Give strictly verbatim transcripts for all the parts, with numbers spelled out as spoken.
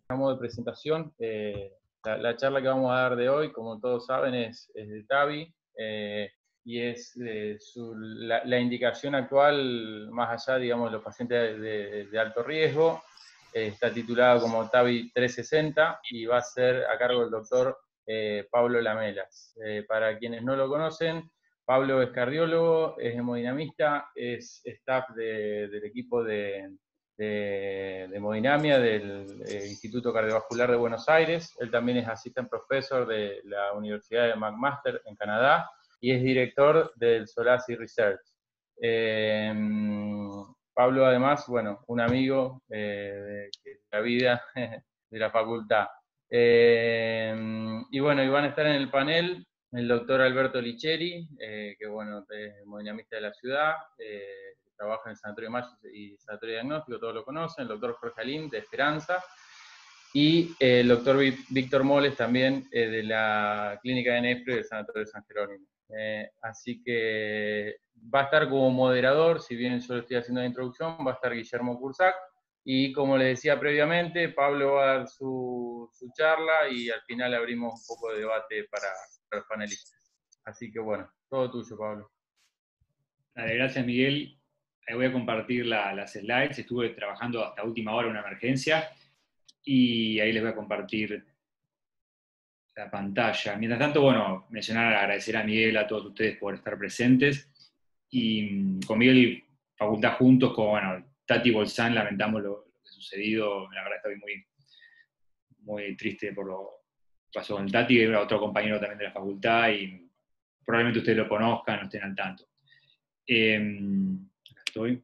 modo de presentación, eh, la, la charla que vamos a dar de hoy, como todos saben, es, es de TAVI, eh, y es eh, su, la, la indicación actual, más allá, digamos, de los pacientes de, de alto riesgo, eh, está titulado como TAVI trescientos sesenta y va a ser a cargo del doctor eh, Pablo Lamelas. Eh, para quienes no lo conocen, Pablo es cardiólogo, es hemodinamista, es staff de, del equipo de, de, de hemodinamia del eh, Instituto Cardiovascular de Buenos Aires. Él también es assistant professor de la Universidad de McMaster en Canadá y es director del Solasi Research. Eh, Pablo, además, bueno, un amigo eh, de, de la vida de la facultad. Eh, y bueno, y van a estar en el panel el doctor Alberto Licheri, eh, que bueno, es hemodinamista de la ciudad, eh, trabaja en el Sanatorio Mayo y Sanatorio Diagnóstico, todos lo conocen, el doctor Jorge Alín, de Esperanza, y eh, el doctor Víctor Moles, también eh, de la Clínica de Nespre del Sanatorio de San Jerónimo. Eh, así que va a estar como moderador, si bien yo estoy haciendo la introducción, va a estar Guillermo Cursac, y como les decía previamente, Pablo va a dar su, su charla y al final abrimos un poco de debate para, para los panelistas. Así que bueno, todo tuyo, Pablo. Vale, gracias, Miguel. Ahí voy a compartir la, las slides. Estuve trabajando hasta última hora en una emergencia y ahí les voy a compartir la pantalla. Mientras tanto, bueno, mencionar, agradecer a Miguel, a todos ustedes por estar presentes. Y con Miguel, facultad juntos, con, bueno, Tati Bolsán, lamentamos lo, lo que ha sucedido. La verdad estoy muy, muy triste por lo que pasó con el Tati, que era otro compañero también de la facultad, y probablemente ustedes lo conozcan, no estén al tanto. Eh, acá estoy.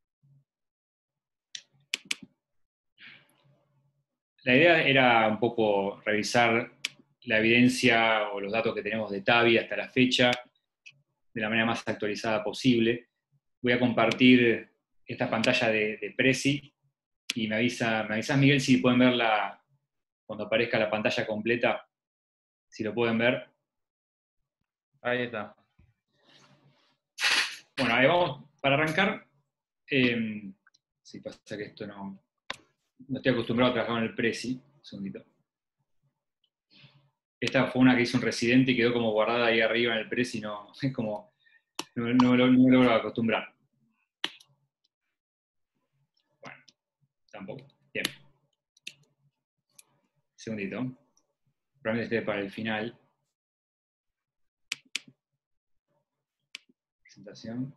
La idea era un poco revisar la evidencia o los datos que tenemos de TAVI hasta la fecha de la manera más actualizada posible. Voy a compartir esta pantalla de, de Prezi y me avisa, me avisas, Miguel, si pueden verla cuando aparezca la pantalla completa, si lo pueden ver. Ahí está. Bueno, ahí vamos. Para arrancar, eh, si pasa que esto no, no estoy acostumbrado a trabajar en el Prezi, un segundito. Esta fue una que hizo un residente y quedó como guardada ahí arriba en el Prezi, no, es como, no, no, no, no me logro acostumbrar. Bueno, tampoco. Bien. Segundito. Probablemente esté para el final. Presentación.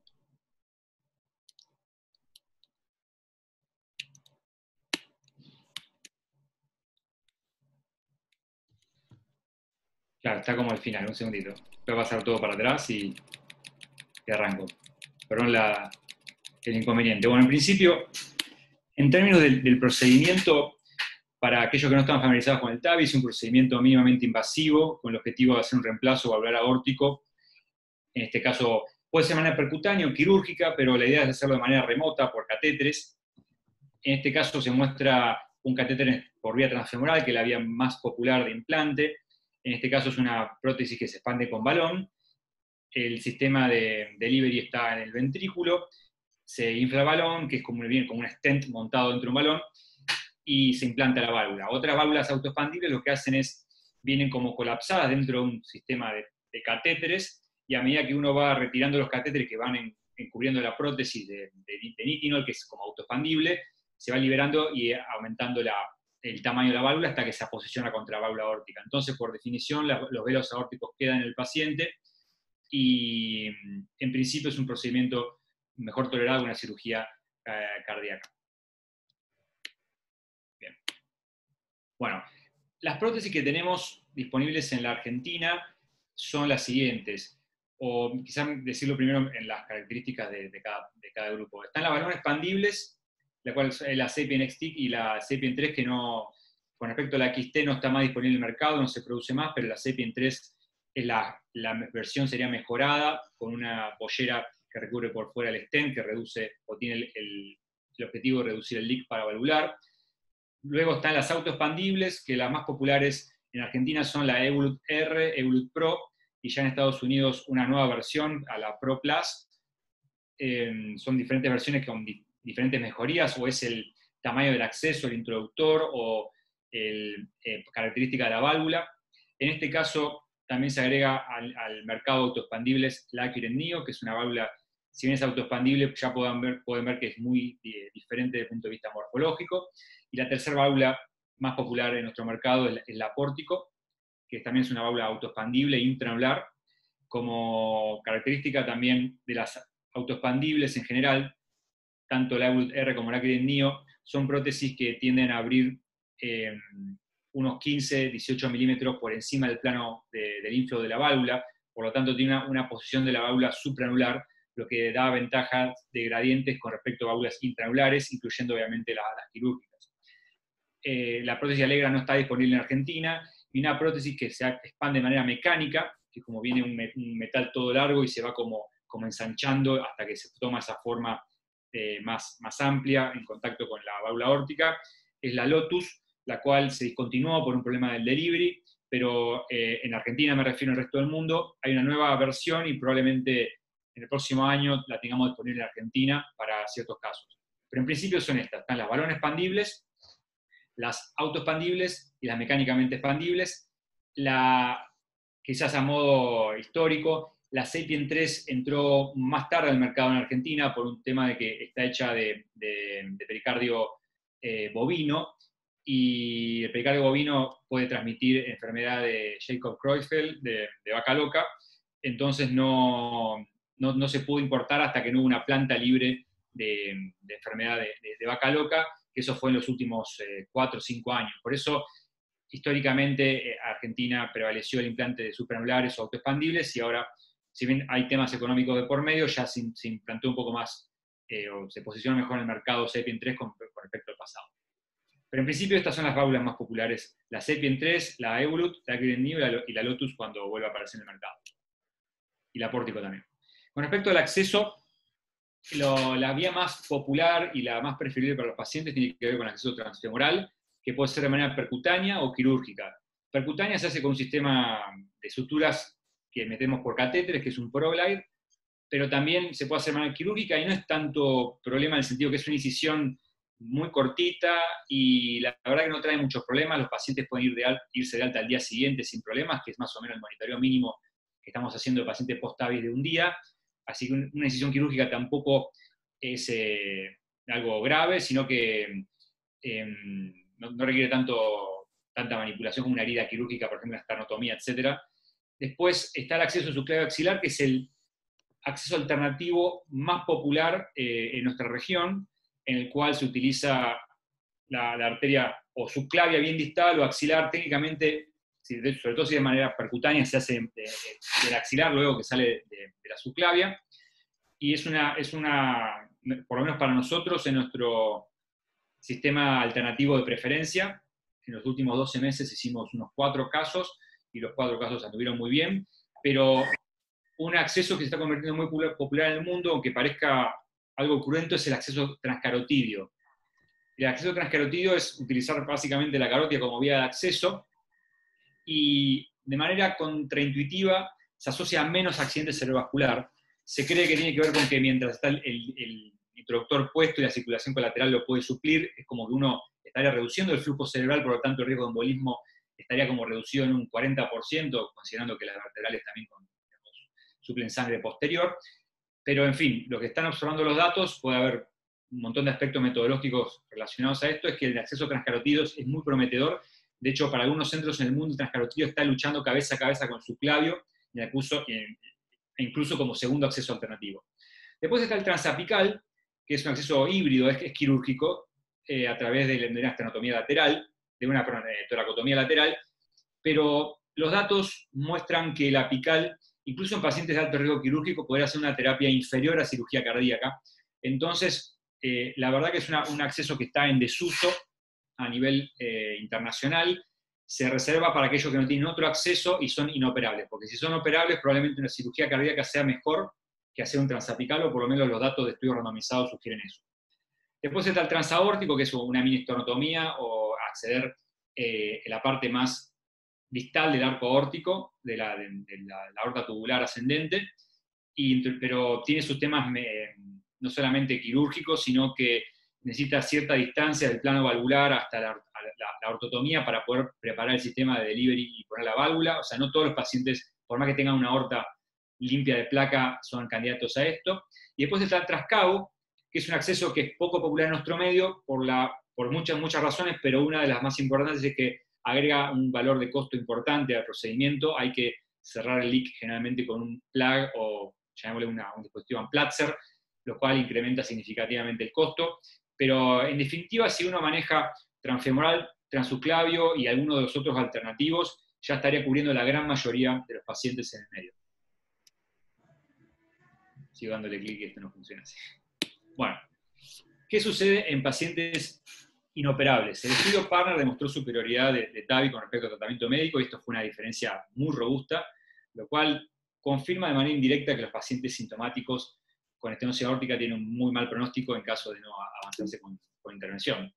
Claro, está como al final, un segundito. Voy a pasar todo para atrás y, y arranco. Perdón la, el inconveniente. Bueno, en principio, en términos del, del procedimiento, para aquellos que no están familiarizados con el TAVI, es un procedimiento mínimamente invasivo con el objetivo de hacer un reemplazo valvular aórtico. En este caso, puede ser de manera percutánea o quirúrgica, pero la idea es hacerlo de manera remota por catéteres. En este caso se muestra un catéter por vía transfemoral, que es la vía más popular de implante. En este caso es una prótesis que se expande con balón. El sistema de delivery está en el ventrículo. Se infla el balón, que es como, bien, como un stent montado dentro de un balón, y se implanta la válvula. Otras válvulas autoexpandibles lo que hacen es, vienen como colapsadas dentro de un sistema de, de catéteres, y a medida que uno va retirando los catéteres que van en, encubriendo la prótesis de, de, de nitinol, que es como autoexpandible, se va liberando y aumentando la, el tamaño de la válvula hasta que se posiciona contra la válvula aórtica. Entonces, por definición, la, los velos aórticos quedan en el paciente y, en principio, es un procedimiento mejor tolerado que una cirugía eh, cardíaca. Bien. Bueno, las prótesis que tenemos disponibles en la Argentina son las siguientes, o quizás decirlo primero en las características de, de, cada, de cada grupo. Están las balones expandibles, la cual es la Sapien X T y la Sapien tres, que no, con respecto a la X T no está más disponible en el mercado, no se produce más, pero la Sapien tres es la, la versión sería mejorada, con una pollera que recubre por fuera el stent, que reduce, o tiene el, el, el objetivo de reducir el leak paravalvular. Luego están las autoexpandibles, que las más populares en Argentina son la Evolut R, Evolut Pro, y ya en Estados Unidos una nueva versión, a la Pro Plus. Eh, son diferentes versiones con di diferentes mejorías, o es el tamaño del acceso, el introductor, o el, eh, característica de la válvula. En este caso, también se agrega al, al mercado de autoexpandibles la Accurate Neo, que es una válvula, si bien es autoexpandible, ya pueden ver, pueden ver que es muy eh, diferente desde el punto de vista morfológico. Y la tercera válvula más popular en nuestro mercado es la, es la Pórtico, que también es una válvula autoexpandible intraanular. Como característica también de las autoexpandibles en general, tanto la Evolut R como la Accurate Neo son prótesis que tienden a abrir eh, unos quince a dieciocho milímetros por encima del plano de, del inflow de la válvula, por lo tanto tiene una, una posición de la válvula supraanular, lo que da ventajas de gradientes con respecto a válvulas intranulares, incluyendo obviamente la, las quirúrgicas. Eh, la prótesis Alegra no está disponible en Argentina, y una prótesis que se expande de manera mecánica, que como viene un, un metal todo largo y se va como, como ensanchando hasta que se toma esa forma eh, más, más amplia en contacto con la válvula órtica, es la Lotus, la cual se discontinuó por un problema del delivery, pero eh, en Argentina, me refiero al resto del mundo, hay una nueva versión y probablemente en el próximo año la tengamos disponible en Argentina para ciertos casos. Pero en principio son estas, están las balones expandibles, las autoexpandibles y las mecánicamente expandibles. La, quizás a modo histórico, la Sapien tres entró más tarde al mercado en Argentina por un tema de que está hecha de, de, de pericardio eh, bovino, y el pericardio bovino puede transmitir enfermedad de Jacob-Creutzfeldt, de, de vaca loca, entonces no, no, no se pudo importar hasta que no hubo una planta libre de, de enfermedad de, de, de vaca loca, que eso fue en los últimos eh, cuatro o cinco años. Por eso, históricamente, eh, Argentina prevaleció el implante de supraanulares o autoexpandibles, y ahora, si bien hay temas económicos de por medio, ya se, se implantó un poco más, eh, o se posiciona mejor en el mercado Sapien tres con, con respecto al pasado. Pero en principio estas son las válvulas más populares, la Sapien tres, la Evolut, la Accurate Neo y la Lotus cuando vuelva a aparecer en el mercado. Y la Pórtico también. Con respecto al acceso, lo, la vía más popular y la más preferible para los pacientes tiene que ver con el acceso transfemoral, que puede ser de manera percutánea o quirúrgica. Percutánea se hace con un sistema de suturas que metemos por catéteres, que es un ProGlide, pero también se puede hacer de manera quirúrgica y no es tanto problema en el sentido que es una incisión muy cortita y la verdad que no trae muchos problemas. Los pacientes pueden ir de alta, irse de alta al día siguiente sin problemas, que es más o menos el monitoreo mínimo que estamos haciendo de pacientes post-TAVI de un día. Así que una incisión quirúrgica tampoco es eh, algo grave, sino que eh, no, no requiere tanto, tanta manipulación como una herida quirúrgica, por ejemplo, una esternotomía, etcétera. Después está el acceso subclavio axilar, que es el acceso alternativo más popular eh, en nuestra región, en el cual se utiliza la, la arteria o subclavia bien distal o axilar. Técnicamente, sobre todo si de manera percutánea, se hace de, de, del axilar luego que sale de, de la subclavia, y es una, es una, por lo menos para nosotros, en nuestro sistema alternativo de preferencia. En los últimos doce meses hicimos unos cuatro casos, y los cuatro casos anduvieron muy bien, pero un acceso que se está convirtiendo muy popular en el mundo, aunque parezca algo cruento, es el acceso transcarotidio. El acceso transcarotidio es utilizar básicamente la carótida como vía de acceso, y de manera contraintuitiva se asocia a menos accidente cerebrovascular. Se cree que tiene que ver con que mientras está el, el, el introductor puesto y la circulación colateral lo puede suplir, es como que uno estaría reduciendo el flujo cerebral, por lo tanto el riesgo de embolismo estaría como reducido en un cuarenta por ciento, considerando que las vertebrales también con, digamos, suplen sangre posterior. Pero en fin, lo que están observando los datos, puede haber un montón de aspectos metodológicos relacionados a esto, es que el acceso transcarotidio es muy prometedor. De hecho, para algunos centros en el mundo, el transcarotidio está luchando cabeza a cabeza con subclavio, e incluso como segundo acceso alternativo. Después está el transapical, que es un acceso híbrido, es, es quirúrgico, eh, a través de una esternotomía lateral, de una eh, toracotomía lateral, pero los datos muestran que el apical, incluso en pacientes de alto riesgo quirúrgico, podría ser una terapia inferior a cirugía cardíaca. Entonces, eh, la verdad que es una, un acceso que está en desuso a nivel eh, internacional. Se reserva para aquellos que no tienen otro acceso y son inoperables, porque si son operables, probablemente una cirugía cardíaca sea mejor que hacer un transapical, o por lo menos los datos de estudios randomizados sugieren eso. Después está el transaórtico, que es una mini esternotomía, o acceder eh, en la parte más distal del arco aórtico, de la, de, de la, la aorta tubular ascendente, y, pero tiene sus temas eh, no solamente quirúrgicos, sino que necesita cierta distancia del plano valvular hasta la, a la, la ortotomía para poder preparar el sistema de delivery y poner la válvula. O sea, no todos los pacientes, por más que tengan una aorta limpia de placa, son candidatos a esto. Y después está el trascabo, que es un acceso que es poco popular en nuestro medio por, la, por muchas, muchas razones, pero una de las más importantes es que agrega un valor de costo importante al procedimiento. Hay que cerrar el leak generalmente con un plug o llamémosle una, un dispositivo Amplatzer, lo cual incrementa significativamente el costo. Pero en definitiva, si uno maneja transfemoral, transubclavio y alguno de los otros alternativos, ya estaría cubriendo la gran mayoría de los pacientes en el medio. Sigo dándole clic y esto no funciona así. Bueno, ¿qué sucede en pacientes inoperables? El estudio Partner demostró superioridad de, de T A V I con respecto al tratamiento médico, y esto fue una diferencia muy robusta, lo cual confirma de manera indirecta que los pacientes sintomáticos con estenosis aórtica tienen un muy mal pronóstico en caso de no avanzarse con, con intervención.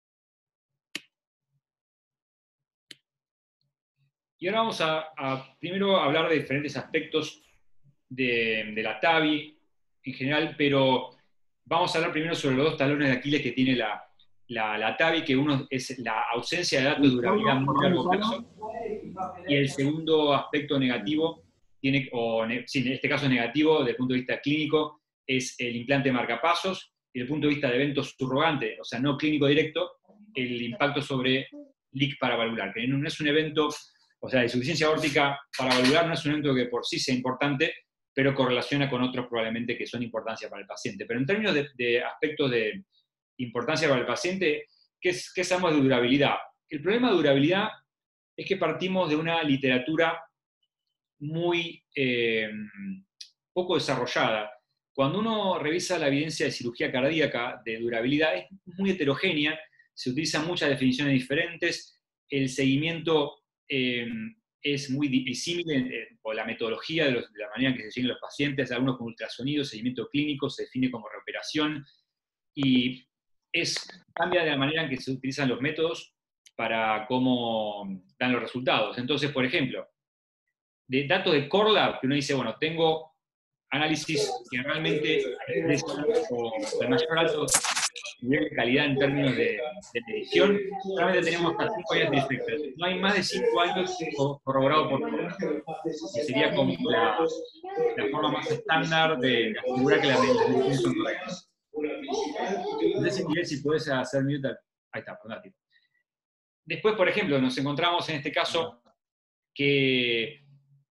Y ahora vamos a, a primero hablar de diferentes aspectos de, de la T A V I en general, pero vamos a hablar primero sobre los dos talones de Aquiles que tiene la, la, la T A V I, que uno es la ausencia de datos de durabilidad a muy largo plazo, y el segundo aspecto negativo, tiene, o sí, en este caso es negativo desde el punto de vista clínico, es el implante marcapasos, y desde el punto de vista de eventos surrogante, o sea, no clínico directo, el impacto sobre leak paravalvular, que no es un evento, o sea, la insuficiencia aórtica paravalvular no es un evento que por sí sea importante, pero correlaciona con otros probablemente que son de importancia para el paciente. Pero en términos de, de aspectos de importancia para el paciente, ¿qué, es, ¿qué sabemos de durabilidad? El problema de durabilidad es que partimos de una literatura muy eh, poco desarrollada. Cuando uno revisa la evidencia de cirugía cardíaca de durabilidad, es muy heterogénea, se utilizan muchas definiciones diferentes, el seguimiento eh, es muy disímil eh, por la metodología de, los, de la manera en que se siguen los pacientes, algunos con ultrasonido, seguimiento clínico, se define como reoperación, y es, cambia de la manera en que se utilizan los métodos para cómo dan los resultados. Entonces, por ejemplo, de datos de Core Lab, que uno dice, bueno, tengo análisis que realmente o de mayor alto nivel de calidad en términos de, de medición, realmente tenemos hasta cinco años de efecto. No hay más de cinco años corroborado por Core Lab, que sería como la, la forma más estándar de asegurar que las mediciones son correctas. No sé si, Miguel, si puedes hacer mute. Ahí está, perdón. Después, por ejemplo, nos encontramos en este caso que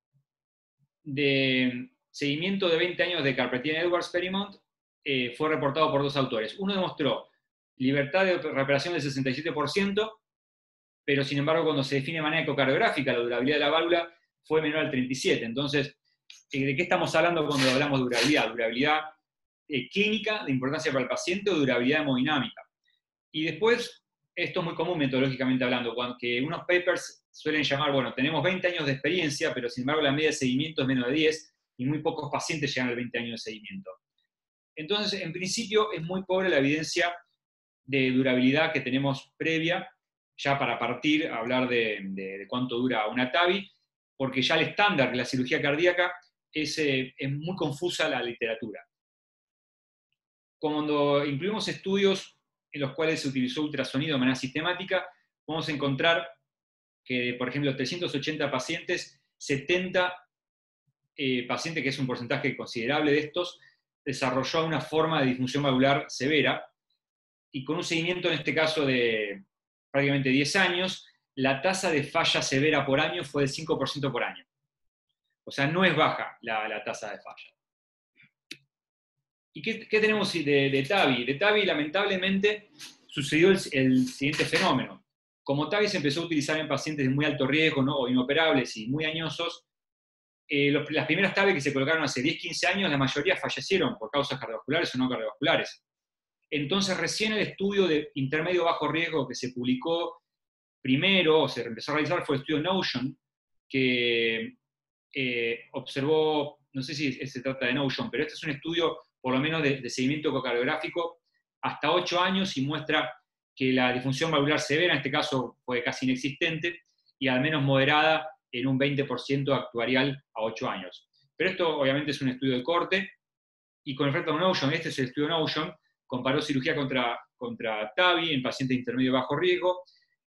de seguimiento de veinte años de Carpentier-Edwards-Perimont eh, fue reportado por dos autores. Uno demostró libertad de recuperación del sesenta y siete por ciento, pero sin embargo cuando se define de manera ecocardiográfica la durabilidad de la válvula fue menor al treinta y siete. Entonces, ¿de qué estamos hablando cuando hablamos de durabilidad? Durabilidad eh, clínica de importancia para el paciente o durabilidad hemodinámica. Y después, esto es muy común metodológicamente hablando, cuando que unos papers suelen llamar, bueno, tenemos veinte años de experiencia, pero sin embargo la media de seguimiento es menos de diez, y muy pocos pacientes llegan a veinte años de seguimiento. Entonces, en principio, es muy pobre la evidencia de durabilidad que tenemos previa, ya para partir a hablar de, de, de cuánto dura una T A V I, porque ya el estándar de la cirugía cardíaca es, eh, es muy confusa la literatura. Cuando incluimos estudios en los cuales se utilizó ultrasonido de manera sistemática, vamos a encontrar que, por ejemplo, trescientos ochenta pacientes, setenta eh, pacientes, que es un porcentaje considerable de estos, desarrolló una forma de disfunción valvular severa, y con un seguimiento en este caso de prácticamente diez años, la tasa de falla severa por año fue del cinco por ciento por año. O sea, no es baja la, la tasa de falla. ¿Y qué, qué tenemos de, de T A V I? De T A V I, lamentablemente, sucedió el, el siguiente fenómeno. Como T A V I se empezó a utilizar en pacientes de muy alto riesgo, ¿no? O inoperables y muy añosos, eh, los, las primeras T A V I que se colocaron hace diez, quince años, la mayoría fallecieron por causas cardiovasculares o no cardiovasculares. Entonces, recién el estudio de intermedio bajo riesgo que se publicó primero, o se empezó a realizar, fue el estudio Notion, que eh, observó, no sé si se trata de Notion, pero este es un estudio por lo menos de, de seguimiento ecocardiográfico hasta ocho años, y muestra que la disfunción valvular severa, en este caso, fue casi inexistente, y al menos moderada en un veinte por ciento actuarial a ocho años. Pero esto obviamente es un estudio de corte, y con respecto a Notion, este es el estudio Notion, comparó cirugía contra, contra T A V I en pacientes de intermedio bajo riesgo,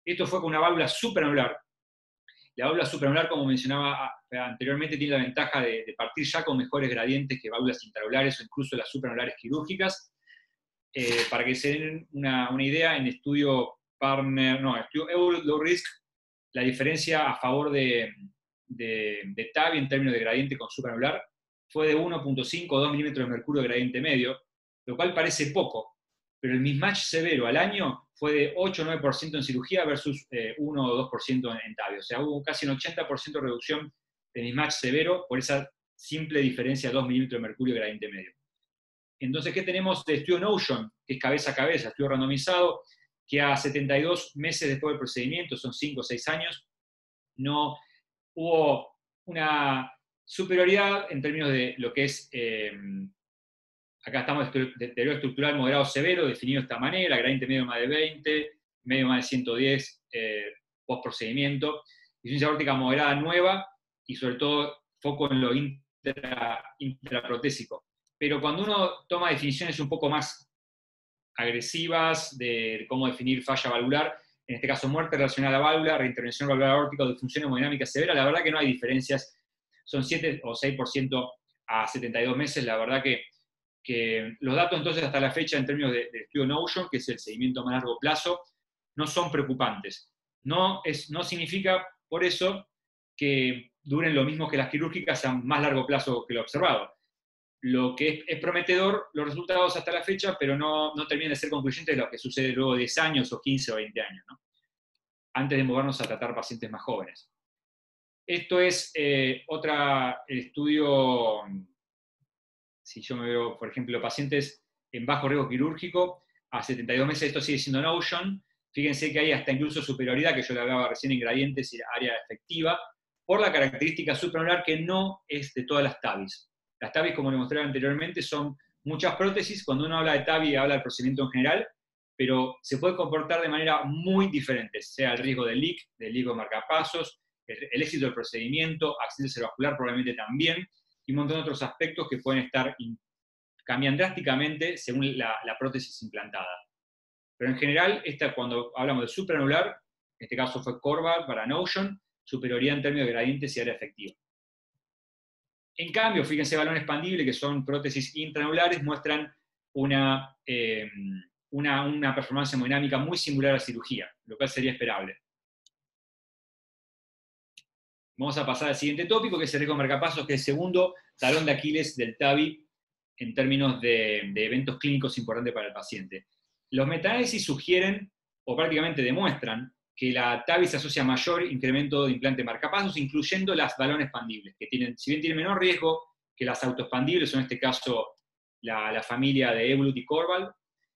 Esto fue con una válvula supranular. La válvula supranular, como mencionaba anteriormente, tiene la ventaja de, de partir ya con mejores gradientes que válvulas intranulares o incluso las supranulares quirúrgicas. Eh, para que se den una, una idea, en estudio partner, no, estudio Evolut Low Risk, la diferencia a favor de, de, de T A V I en términos de gradiente con supranular fue de uno punto cinco o dos milímetros de mercurio de gradiente medio, lo cual parece poco, pero el mismatch severo al año fue de ocho o nueve por ciento en cirugía versus eh, uno o dos por ciento en, en T A V I. O sea, hubo casi un ochenta por ciento de reducción de mismatch severo por esa simple diferencia de dos milímetros de mercurio de gradiente medio. Entonces, ¿qué tenemos de estudio Notion? Que es cabeza a cabeza, estudio randomizado, que a setenta y dos meses después del procedimiento, son cinco o seis años, no hubo una superioridad en términos de lo que es, eh, acá estamos, deterioro estructural moderado severo, definido de esta manera, gradiente medio más de veinte, medio más de ciento diez eh, post procedimiento, insuficiencia aórtica moderada nueva, y sobre todo foco en lo intra, intraprotésico. Pero cuando uno toma definiciones un poco más agresivas de cómo definir falla valvular, en este caso muerte relacionada a la válvula, reintervención valvular aórtica o disfunción hemodinámica severa, la verdad que no hay diferencias, son siete o seis por ciento a setenta y dos meses, la verdad que, que los datos entonces hasta la fecha en términos del de estudio Notion, que es el seguimiento a más largo plazo, no son preocupantes. No, es, no significa por eso que duren lo mismo que las quirúrgicas a más largo plazo que lo observado. Lo que es, es prometedor los resultados hasta la fecha, pero no, no terminan de ser concluyentes de lo que sucede luego de diez años o quince o veinte años, ¿no? Antes de movernos a tratar pacientes más jóvenes. Esto es eh, otra estudio, si yo me veo, por ejemplo, pacientes en bajo riesgo quirúrgico, a setenta y dos meses esto sigue siendo Notion. Fíjense que hay hasta incluso superioridad, que yo le hablaba recién en gradientes y área efectiva, por la característica supranular que no es de todas las T A V Is. Las T A V Is, como le mostré anteriormente, son muchas prótesis. Cuando uno habla de T A V I, habla del procedimiento en general, pero se puede comportar de manera muy diferente, sea el riesgo de leak, del ligo de marcapasos, el, el éxito del procedimiento, accidente cerebrovascular probablemente también, y un montón de otros aspectos que pueden estar, cambian drásticamente según la, la prótesis implantada. Pero en general, esta, cuando hablamos de supranular, en este caso fue Corval para Notion, superioridad en términos de gradientes y área efectiva. En cambio, fíjense, balón expandible, que son prótesis intranulares, muestran una, eh, una, una performance hemodinámica muy similar a la cirugía, lo cual sería esperable. Vamos a pasar al siguiente tópico, que es el riesgo de marcapasos, que es el segundo talón de Aquiles del T A V I en términos de, de eventos clínicos importantes para el paciente. Los metaanálisis sugieren, o prácticamente demuestran, que la T A V I se asocia a mayor incremento de implante de marcapasos, incluyendo las balones expandibles, que tienen, si bien tienen menor riesgo que las autoexpandibles, o en este caso la, la familia de Evolut y Corval,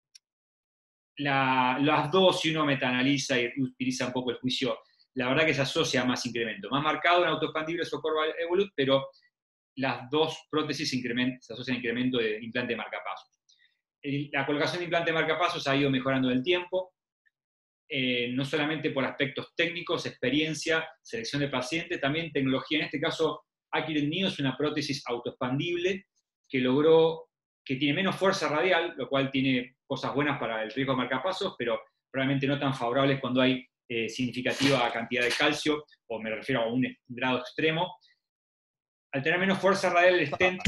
la, las dos, si uno metaanaliza y utiliza un poco el juicio, la verdad que se asocia a más incremento. Más marcado en autoexpandibles o Corval Evolut, pero las dos prótesis se asocian a incremento de implante de marcapasos. La colocación de implante de marcapasos ha ido mejorando en el tiempo, eh, no solamente por aspectos técnicos, experiencia, selección de pacientes, también tecnología. En este caso, Accurate Neo es una prótesis autoexpandible que logró, que tiene menos fuerza radial, lo cual tiene cosas buenas para el riesgo de marcapasos, pero probablemente no tan favorables cuando hay eh, significativa cantidad de calcio, o me refiero a un grado extremo. Al tener menos fuerza radial, el stent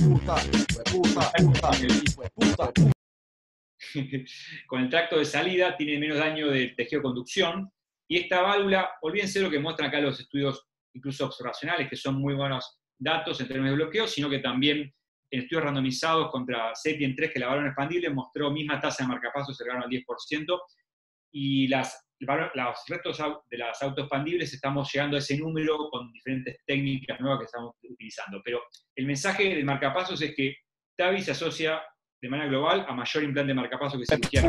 con el tracto de salida tiene menos daño de tejido de conducción, y esta válvula, olvídense lo que muestran acá los estudios incluso observacionales, que son muy buenos datos en términos de bloqueo, sino que también en estudios randomizados contra Sapien tres, que la válvula expandible mostró misma tasa de marcapasos cercana al diez por ciento, y las, los restos de las autoexpandibles estamos llegando a ese número con diferentes técnicas nuevas que estamos utilizando. Pero el mensaje del marcapasos es que T A V I se asocia de manera global a mayor implante de marcapasos que cirugía.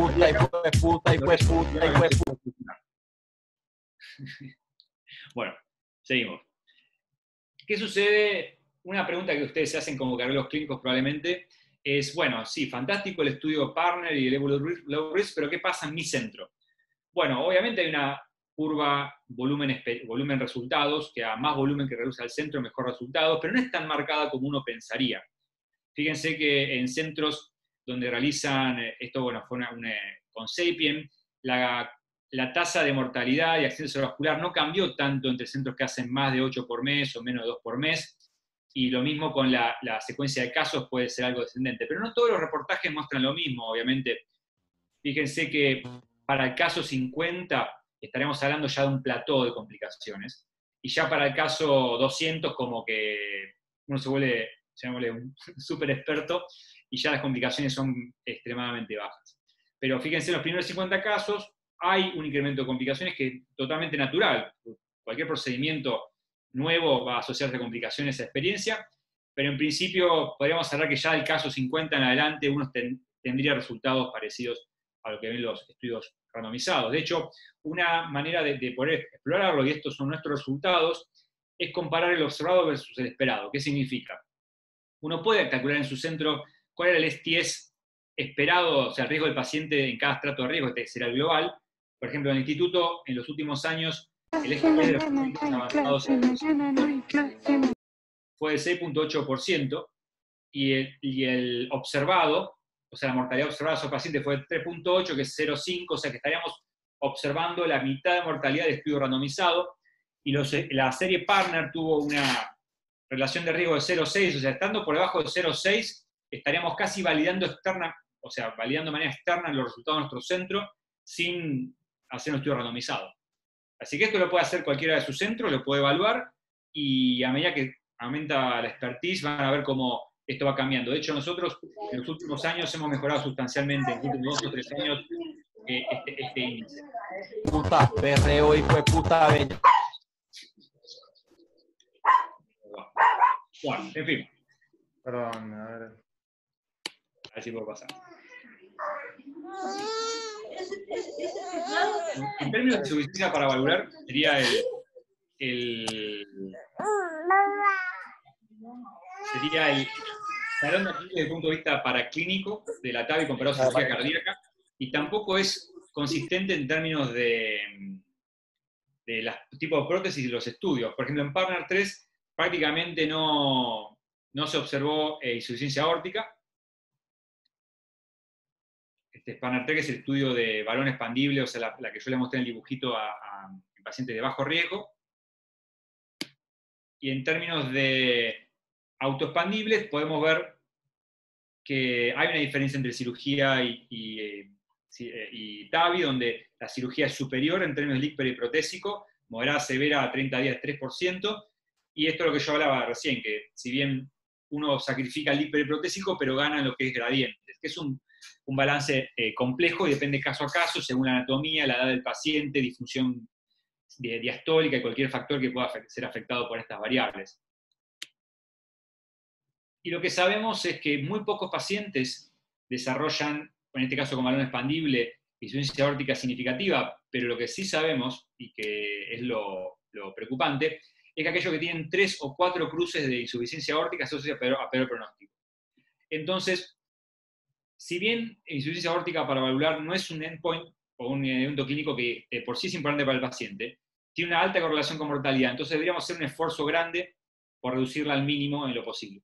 Bueno, seguimos. ¿Qué sucede? Una pregunta que ustedes se hacen como cardiólogos clínicos probablemente es, bueno, sí, fantástico el estudio Partner y el Evolut Low Risk, pero ¿qué pasa en mi centro? Bueno, obviamente hay una curva volumen, volumen resultados, que a más volumen que reduce al centro, mejor resultados, pero no es tan marcada como uno pensaría. Fíjense que en centros donde realizan, esto bueno, fue una, una, con Sapien, la la tasa de mortalidad y accidente cerebrovascular no cambió tanto entre centros que hacen más de ocho por mes o menos de dos por mes, y lo mismo con la, la secuencia de casos puede ser algo descendente. Pero no todos los reportajes muestran lo mismo, obviamente. Fíjense que para el caso cincuenta estaremos hablando ya de un plató de complicaciones, y ya para el caso doscientos como que uno se vuelve, llamémosle, un súper experto, y ya las complicaciones son extremadamente bajas. Pero fíjense, en los primeros cincuenta casos hay un incremento de complicaciones que es totalmente natural. Cualquier procedimiento nuevo va a asociarse a complicaciones, a experiencia, pero en principio podríamos hablar que ya del caso cincuenta en adelante uno ten, tendría resultados parecidos a lo que ven los estudios randomizados. De hecho, una manera de, de poder explorarlo, y estos son nuestros resultados, es comparar el observado versus el esperado. ¿Qué significa? Uno puede calcular en su centro cuál era el S T S esperado, o sea, el riesgo del paciente en cada estrato de riesgo, este será el global. Por ejemplo, en el instituto, en los últimos años, el S T S de los pacientes avanzados fue de seis punto ocho por ciento, y el, y el observado, o sea, la mortalidad observada de esos pacientes fue de tres punto ocho, que es cero punto cinco, o sea que estaríamos observando la mitad de mortalidad de estudio randomizado, y los, la serie Partner tuvo una relación de riesgo de cero punto seis, o sea, estando por debajo de cero punto seis, estaríamos casi validando externa, o sea, validando de manera externa los resultados de nuestro centro, sin hacer un estudio randomizado. Así que esto lo puede hacer cualquiera de sus centros, lo puede evaluar, y a medida que aumenta la expertise van a ver cómo esto va cambiando. De hecho, nosotros en los últimos años hemos mejorado sustancialmente, en los últimos dos o tres años, eh, este, este índice. Puta, perreo y fue puta bella. Bueno, en fin. Perdón, a ver. A ver si puedo pasar. En términos de suficiencia para valorar, sería el, el sería el salón de desde el punto de vista paraclínico de la T A V I comparado a cirugía cardíaca, y tampoco es consistente en términos de, de los tipos de prótesis y los estudios. Por ejemplo, en Partner tres prácticamente no, no se observó eh, insuficiencia aórtica. Este Partner tres es el estudio de balón expandible, o sea, la, la que yo le mostré en el dibujito a, a pacientes de bajo riesgo. Y en términos de autoexpandibles, podemos ver que hay una diferencia entre cirugía y, y, y T A V I, donde la cirugía es superior en términos de leak periprotésico, moderada severa a treinta días, tres por ciento, y esto es lo que yo hablaba recién, que si bien uno sacrifica el leak periprotésico, pero gana en lo que es gradientes, que es un, un balance eh, complejo y depende caso a caso, según la anatomía, la edad del paciente, disfunción diastólica y cualquier factor que pueda ser afectado por estas variables. Y lo que sabemos es que muy pocos pacientes desarrollan, en este caso con balón expandible, insuficiencia aórtica significativa, pero lo que sí sabemos, y que es lo, lo preocupante, es que aquellos que tienen tres o cuatro cruces de insuficiencia aórtica se asocian a peor, a peor pronóstico. Entonces, si bien insuficiencia aórtica para valvular no es un endpoint o un evento clínico que eh, por sí es importante para el paciente, tiene una alta correlación con mortalidad, entonces deberíamos hacer un esfuerzo grande por reducirla al mínimo en lo posible.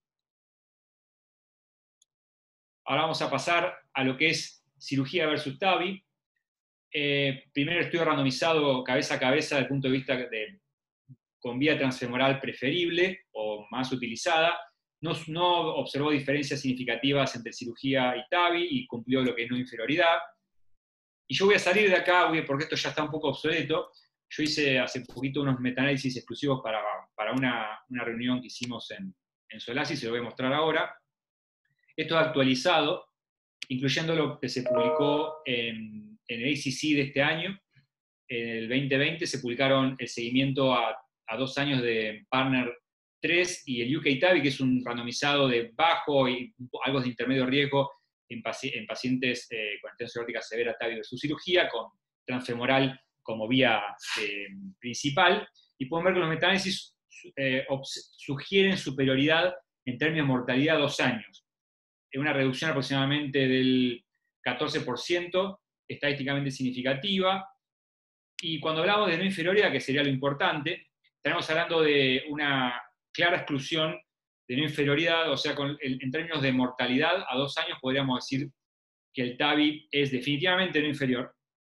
Ahora vamos a pasar a lo que es cirugía versus T A V I. Eh, primer estudio randomizado cabeza a cabeza desde el punto de vista de con vía transfemoral preferible o más utilizada. No, no observó diferencias significativas entre cirugía y T A V I y cumplió lo que es no inferioridad. Y yo voy a salir de acá, porque esto ya está un poco obsoleto. Yo hice hace poquito unos metaanálisis exclusivos para, para una, una reunión que hicimos en, en Solasi, se lo voy a mostrar ahora. Esto es actualizado, incluyendo lo que se publicó en, en el A C C de este año. En el veinte veinte se publicaron el seguimiento a, a dos años de Partner tres y el U K T A V I, que es un randomizado de bajo y algo de intermedio riesgo en, paci en pacientes eh, con extensión aórtica severa T A V I versus cirugía, con transfemoral como vía eh, principal. Y pueden ver que los metaanálisis eh, sugieren superioridad en términos de mortalidad a dos años. Una reducción aproximadamente del catorce por ciento, estadísticamente significativa. Y cuando hablamos de no inferioridad, que sería lo importante, estaremos hablando de una clara exclusión de no inferioridad, o sea, con, en términos de mortalidad, a dos años podríamos decir que el T A V I es definitivamente no inferior.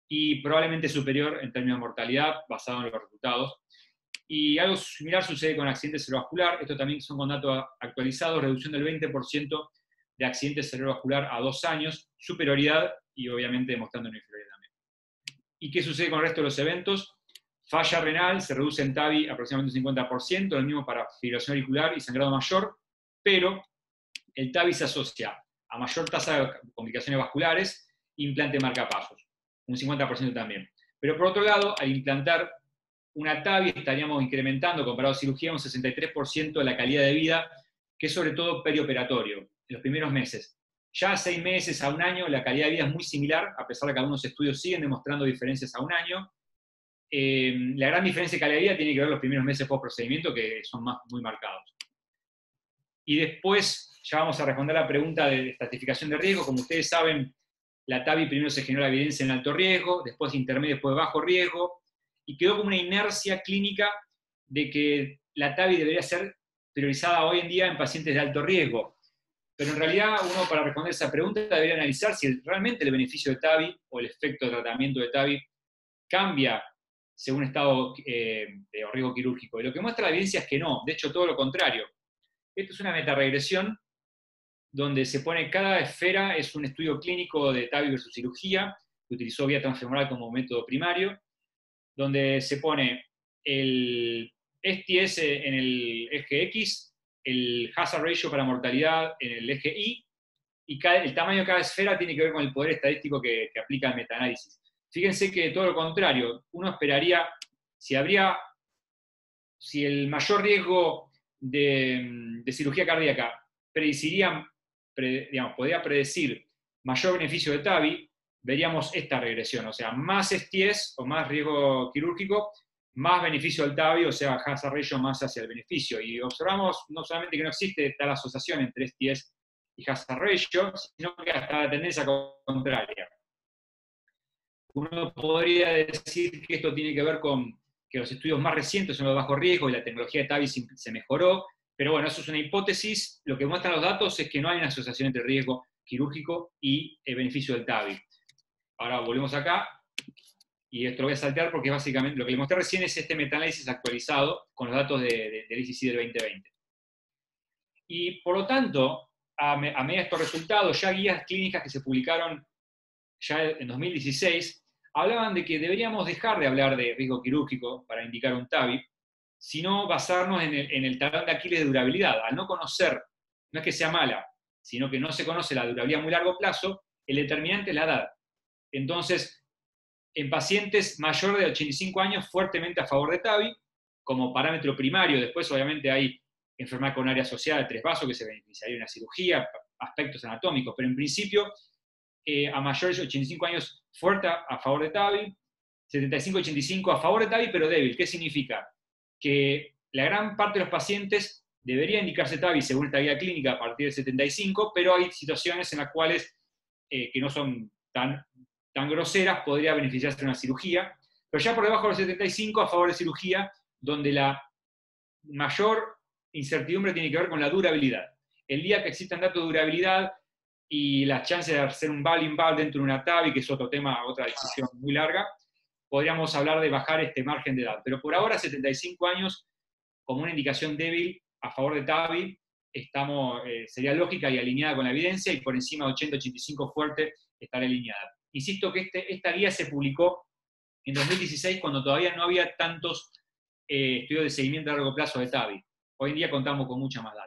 y probablemente superior en términos de mortalidad, basado en los resultados. Y algo similar sucede con accidentes cerebrovascular. Esto también son con datos actualizados, reducción del veinte por ciento de accidentes cerebrovascular a dos años, superioridad y obviamente demostrando una inferioridad también. ¿Y qué sucede con el resto de los eventos? Falla renal se reduce en TAVI aproximadamente un cincuenta por ciento, lo mismo para fibrilación auricular y sangrado mayor, pero el TAVI se asocia a mayor tasa de complicaciones vasculares e implante marcapasos, un cincuenta por ciento también. Pero por otro lado, al implantar una TAVI estaríamos incrementando, comparado a cirugía, un sesenta y tres por ciento de la calidad de vida, que es sobre todo perioperatorio, en los primeros meses. Ya a seis meses, a un año, la calidad de vida es muy similar, a pesar de que algunos estudios siguen demostrando diferencias a un año. Eh, la gran diferencia de calidad de vida tiene que ver los primeros meses post procedimiento, que son más, muy marcados. Y después ya vamos a responder la pregunta de estratificación de riesgo. Como ustedes saben, la TAVI primero se generó la evidencia en alto riesgo, después intermedio, después de bajo riesgo, y quedó como una inercia clínica de que la TAVI debería ser priorizada hoy en día en pacientes de alto riesgo. Pero en realidad uno, para responder esa pregunta, debería analizar si realmente el beneficio de TAVI o el efecto de tratamiento de TAVI cambia según estado eh, de riesgo quirúrgico. Y lo que muestra la evidencia es que no, de hecho todo lo contrario. Esto es una metaregresión donde se pone cada esfera, es un estudio clínico de TAVI versus cirugía, que utilizó vía transfemoral como método primario, donde se pone el S T S en el eje X, el hazard ratio para mortalidad en el eje Y, y cada, el tamaño de cada esfera tiene que ver con el poder estadístico que, que aplica el metaanálisis. Fíjense que todo lo contrario, uno esperaría, si habría, si el mayor riesgo de, de cirugía cardíaca predeciría, pre, digamos, podría predecir mayor beneficio de TAVI, veríamos esta regresión, o sea, más S T S o más riesgo quirúrgico, más beneficio del TAVI, o sea, hazard ratio más hacia el beneficio. Y observamos no solamente que no existe tal asociación entre S T S y hazard ratio, sino que hasta la tendencia contraria. Uno podría decir que esto tiene que ver con que los estudios más recientes son los de bajo riesgo y la tecnología de TAVI se mejoró, pero bueno, eso es una hipótesis. Lo que muestran los datos es que no hay una asociación entre riesgo quirúrgico y el beneficio del TAVI. Ahora volvemos acá, y esto lo voy a saltear porque básicamente lo que les mostré recién es este metaanálisis actualizado con los datos de, de, del I C C del veinte veinte. Y por lo tanto, a, me, a medida de estos resultados, ya guías clínicas que se publicaron ya en dos mil dieciséis, hablaban de que deberíamos dejar de hablar de riesgo quirúrgico para indicar un TAVI, sino basarnos en el, en el talón de Aquiles de durabilidad. Al no conocer, no es que sea mala, sino que no se conoce la durabilidad a muy largo plazo, el determinante es la edad. Entonces, en pacientes mayores de ochenta y cinco años, fuertemente a favor de TAVI, como parámetro primario. Después, obviamente, hay enfermedad coronaria asociada de tres vasos que se beneficiaría de una cirugía, aspectos anatómicos, pero en principio, eh, a mayores de ochenta y cinco años, fuerte a favor de TAVI, setenta y cinco a ochenta y cinco a favor de TAVI, pero débil. ¿Qué significa? Que la gran parte de los pacientes debería indicarse TAVI según esta guía clínica a partir de setenta y cinco, pero hay situaciones en las cuales, eh, que no son tan, tan groseras, podría beneficiarse de una cirugía, pero ya por debajo de los setenta y cinco a favor de cirugía, donde la mayor incertidumbre tiene que ver con la durabilidad. El día que existan datos de durabilidad y las chances de hacer un value-in-value dentro de una TAVI, que es otro tema, otra discusión muy larga, podríamos hablar de bajar este margen de edad. Pero por ahora, setenta y cinco años, como una indicación débil a favor de TAVI, estamos, eh, sería lógica y alineada con la evidencia, y por encima de ochenta a ochenta y cinco fuerte estará alineada. Insisto que este, esta guía se publicó en dos mil dieciséis, cuando todavía no había tantos eh, estudios de seguimiento a largo plazo de TAVI. Hoy en día contamos con mucha más data.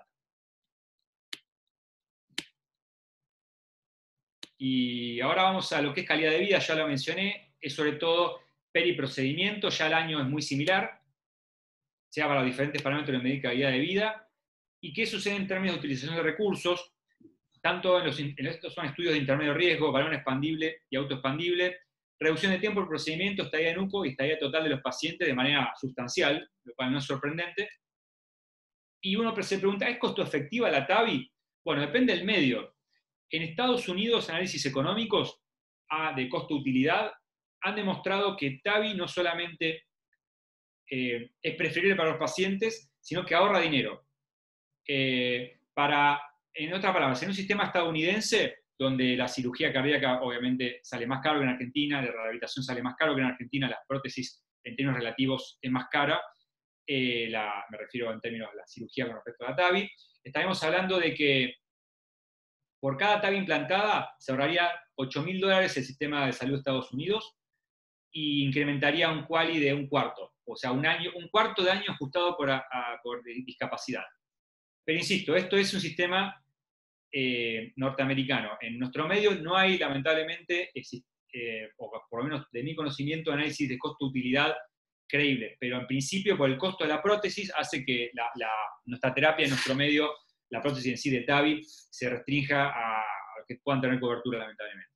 Y ahora vamos a lo que es calidad de vida, ya lo mencioné, es sobre todo periprocedimiento, ya el año es muy similar, sea para los diferentes parámetros de medir calidad de vida. ¿Y qué sucede en términos de utilización de recursos? Tanto en, los, en estos son estudios de intermedio riesgo, balón expandible y autoexpandible, reducción de tiempo del procedimiento, estadía de NUCO y estadía total de los pacientes de manera sustancial, lo cual no es sorprendente. Y uno se pregunta, ¿es costo efectiva la TAVI? Bueno, depende del medio. En Estados Unidos, análisis económicos de costo-utilidad han demostrado que TAVI no solamente eh, es preferible para los pacientes, sino que ahorra dinero. Eh, para, en otras palabras, en un sistema estadounidense, donde la cirugía cardíaca obviamente sale más caro que en Argentina, la rehabilitación sale más caro que en Argentina, las prótesis en términos relativos es más cara, eh, la, me refiero en términos de la cirugía con respecto a la TAVI. Estaremos hablando de que por cada TAVI implantada se ahorraría ocho mil dólares el sistema de salud de Estados Unidos y incrementaría un quali de un cuarto, o sea, un, año, un cuarto de año ajustado por, a, a, por discapacidad. Pero insisto, esto es un sistema eh, norteamericano. En nuestro medio no hay, lamentablemente, eh, o por lo menos de mi conocimiento, análisis de costo-utilidad creíble, pero en principio por el costo de la prótesis hace que la, la, nuestra terapia en nuestro medio, la prótesis en sí de TAVI, se restrinja a, a que puedan tener cobertura, lamentablemente.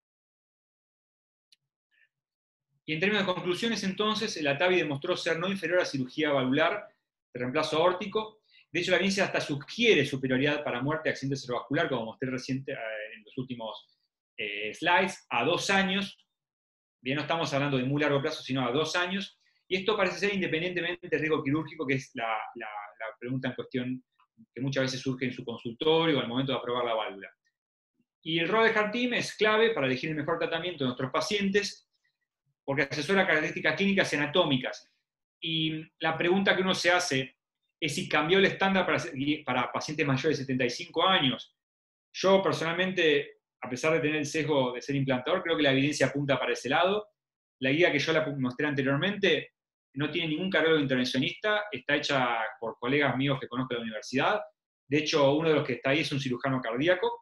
Y en términos de conclusiones, entonces, la TAVI demostró ser no inferior a cirugía valvular de reemplazo aórtico. De hecho, la evidencia hasta sugiere superioridad para muerte de accidente cerebrovascular, como mostré reciente, eh, en los últimos eh, slides, a dos años. Bien, no estamos hablando de muy largo plazo, sino a dos años. Y esto parece ser independientemente del riesgo quirúrgico, que es la, la, la pregunta en cuestión que muchas veces surge en su consultorio o al momento de aprobar la válvula. Y el rol de Heart Team es clave para elegir el mejor tratamiento de nuestros pacientes, porque asesora características clínicas y anatómicas. Y la pregunta que uno se hace es si cambió el estándar para, para pacientes mayores de setenta y cinco años. Yo personalmente, a pesar de tener el sesgo de ser implantador, creo que la evidencia apunta para ese lado. La guía que yo la mostré anteriormente no tiene ningún cardiólogo intervencionista, está hecha por colegas míos que conozco de la universidad. De hecho, uno de los que está ahí es un cirujano cardíaco.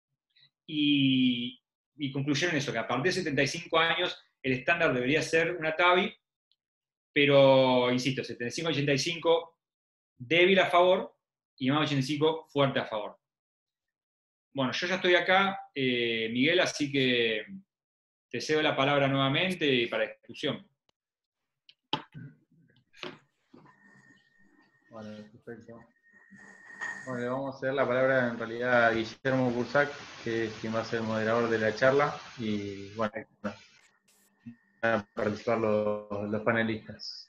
Y, y concluyeron eso, que a partir de setenta y cinco años el estándar debería ser una TAVI, pero, insisto, setenta y cinco a ochenta y cinco débil a favor y más ochenta y cinco fuerte a favor. Bueno, yo ya estoy acá, eh, Miguel, así que te cedo la palabra nuevamente para discusión. Bueno, perfecto. Bueno, le vamos a hacer la palabra en realidad a Guillermo Bursac, que es quien va a ser el moderador de la charla, y bueno, van a participar los, los panelistas.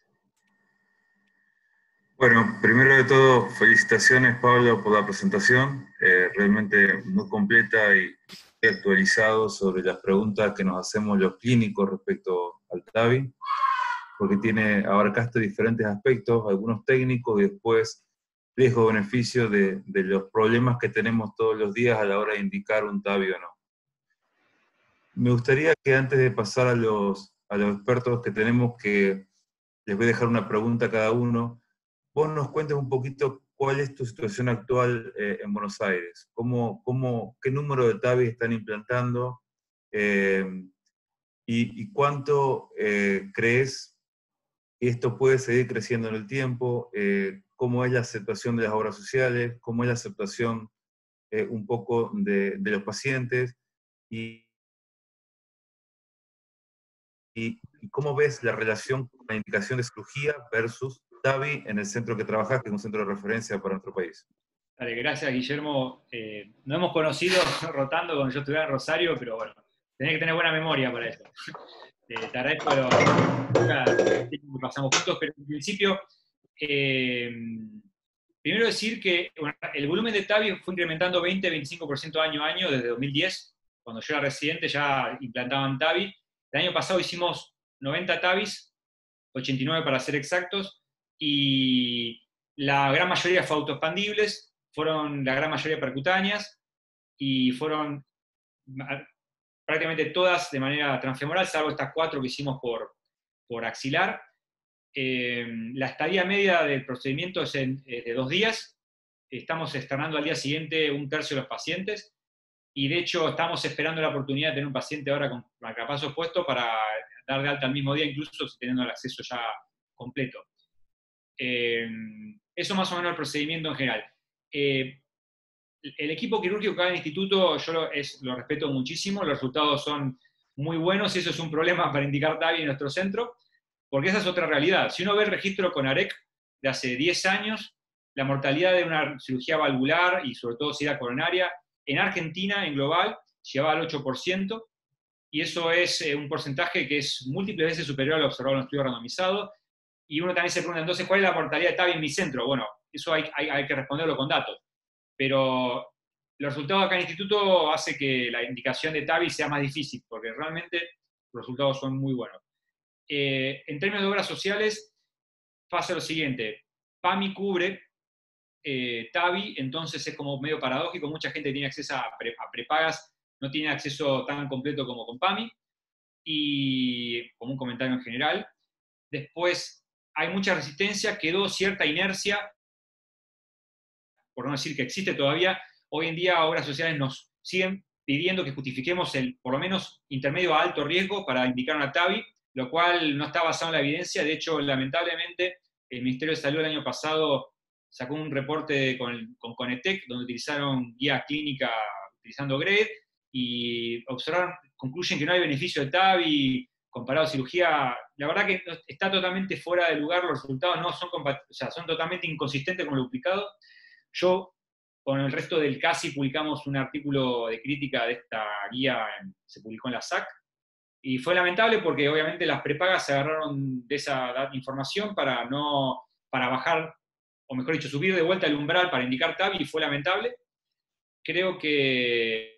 Bueno, primero de todo, felicitaciones, Pablo, por la presentación, eh, realmente muy completa y actualizado sobre las preguntas que nos hacemos los clínicos respecto al TAVI, porque tiene, abarcaste diferentes aspectos, algunos técnicos y después riesgo-beneficio de, de los problemas que tenemos todos los días a la hora de indicar un TAVI o no. Me gustaría que antes de pasar a los, a los expertos que tenemos, que les voy a dejar una pregunta a cada uno, vos nos cuentes un poquito cuál es tu situación actual eh, en Buenos Aires, cómo, cómo, qué número de TAVI están implantando eh, y, y cuánto eh, crees que esto puede seguir creciendo en el tiempo, eh, cómo es la aceptación de las obras sociales, cómo es la aceptación eh, un poco de, de los pacientes y, y, y cómo ves la relación con la indicación de cirugía versus TAVI en el centro que trabajas, que es un centro de referencia para nuestro país. Vale, gracias, Guillermo. Eh, nos hemos conocido rotando cuando yo estudiaba en Rosario, pero bueno, tenés que tener buena memoria para esto. Eh, te agradezco lo que pasamos juntos, pero en principio, eh, primero decir que bueno, el volumen de TAVI fue incrementando veinte a veinticinco por ciento año a año desde dos mil diez, cuando yo era residente ya implantaban TAVI. El año pasado hicimos noventa TAVIs, ochenta y nueve para ser exactos, y la gran mayoría fue autoexpandibles, fueron la gran mayoría percutáneas, y fueron prácticamente todas de manera transfemoral, salvo estas cuatro que hicimos por, por axilar. Eh, la estadía media del procedimiento es en, eh, de dos días, estamos externando al día siguiente un tercio de los pacientes, y de hecho estamos esperando la oportunidad de tener un paciente ahora con marcapasos puesto para dar de alta el mismo día, incluso teniendo el acceso ya completo. Eh, eso más o menos el procedimiento en general. Eh, el equipo quirúrgico que hay en el instituto, yo lo, es, lo respeto muchísimo, los resultados son muy buenos, y eso es un problema para indicar TAVI en nuestro centro, porque esa es otra realidad. Si uno ve el registro con AREC de hace diez años, la mortalidad de una cirugía valvular, y sobre todo si era coronaria, en Argentina, en global, llegaba al ocho por ciento, y eso es eh, un porcentaje que es múltiples veces superior al observado en un estudio randomizado. Y uno también se pregunta, entonces, ¿cuál es la mortalidad de TAVI en mi centro? Bueno, eso hay, hay, hay que responderlo con datos. Pero los resultados acá en el instituto hace que la indicación de TAVI sea más difícil, porque realmente los resultados son muy buenos. Eh, en términos de obras sociales, pasa lo siguiente, PAMI cubre eh, TAVI, entonces es como medio paradójico, mucha gente tiene acceso a, pre, a prepagas, no tiene acceso tan completo como con PAMI, y como un comentario en general. Después hay mucha resistencia, quedó cierta inercia, por no decir que existe todavía. Hoy en día obras sociales nos siguen pidiendo que justifiquemos el, por lo menos, intermedio a alto riesgo para indicar una TAVI, lo cual no está basado en la evidencia. De hecho, lamentablemente, el Ministerio de Salud el año pasado sacó un reporte con, con Conetec, donde utilizaron guía clínica utilizando GRED, y observaron, concluyen que no hay beneficio de TAVI comparado a cirugía. La verdad que está totalmente fuera de lugar, los resultados no son, o sea, son totalmente inconsistentes con lo duplicado. Yo, con el resto del CASI, publicamos un artículo de crítica de esta guía, en, se publicó en la S A C, y fue lamentable porque obviamente las prepagas se agarraron de esa información para, no, para bajar, o mejor dicho, subir de vuelta el umbral para indicar TAVI, y fue lamentable. Creo que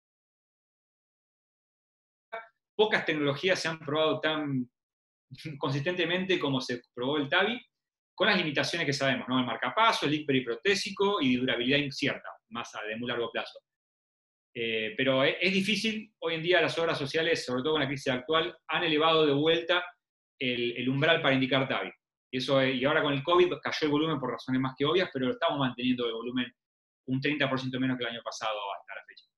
pocas tecnologías se han probado tan consistentemente como se probó el TAVI, con las limitaciones que sabemos, ¿no? El marcapaso, el link periprotésico y durabilidad incierta, más de muy largo plazo. Eh, pero es, es difícil, hoy en día las obras sociales, sobre todo con la crisis actual, han elevado de vuelta el, el umbral para indicar TAVI. Y, eso, y ahora con el COVID cayó el volumen por razones más que obvias, pero estamos manteniendo el volumen un treinta por ciento menos que el año pasado hasta la fecha.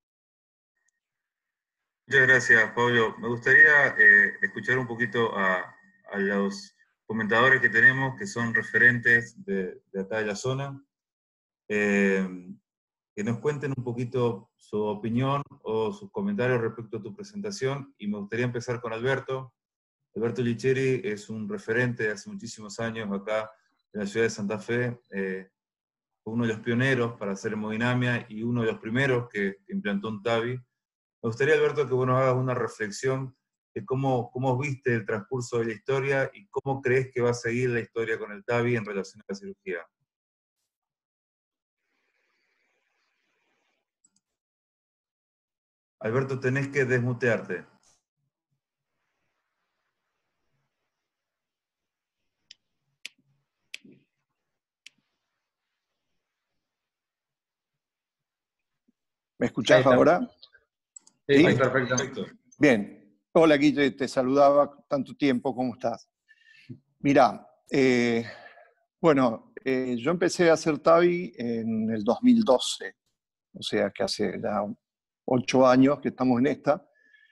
Muchas gracias, Pablo. Me gustaría eh, escuchar un poquito a, a los comentadores que tenemos, que son referentes de, de acá de la zona, eh, que nos cuenten un poquito su opinión o sus comentarios respecto a tu presentación, y me gustaría empezar con Alberto. Alberto Licheri es un referente de hace muchísimos años acá en la ciudad de Santa Fe, eh, uno de los pioneros para hacer hemodinamia y uno de los primeros que, que implantó un TAVI. Me gustaría, Alberto, que vos nos hagas una reflexión de cómo, cómo viste el transcurso de la historia y cómo crees que va a seguir la historia con el TAVI en relación a la cirugía. Alberto, tenés que desmutearte. ¿Me escuchás ahora? Sí, ¿Sí? Perfecto. perfecto. Bien. Hola, Guille, te saludaba tanto tiempo, ¿cómo estás? Mirá, eh, bueno, eh, yo empecé a hacer TAVI en el dos mil doce, o sea que hace ya ocho años que estamos en esta,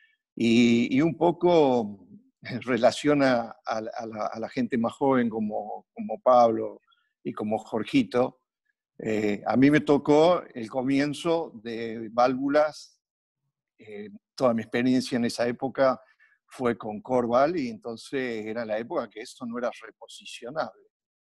y, y un poco en relación a, a, a, la, a la gente más joven como, como Pablo y como Jorgito, eh, a mí me tocó el comienzo de válvulas. Eh, toda mi experiencia en esa época fue con Corval, y entonces era la época que eso no era reposicionable.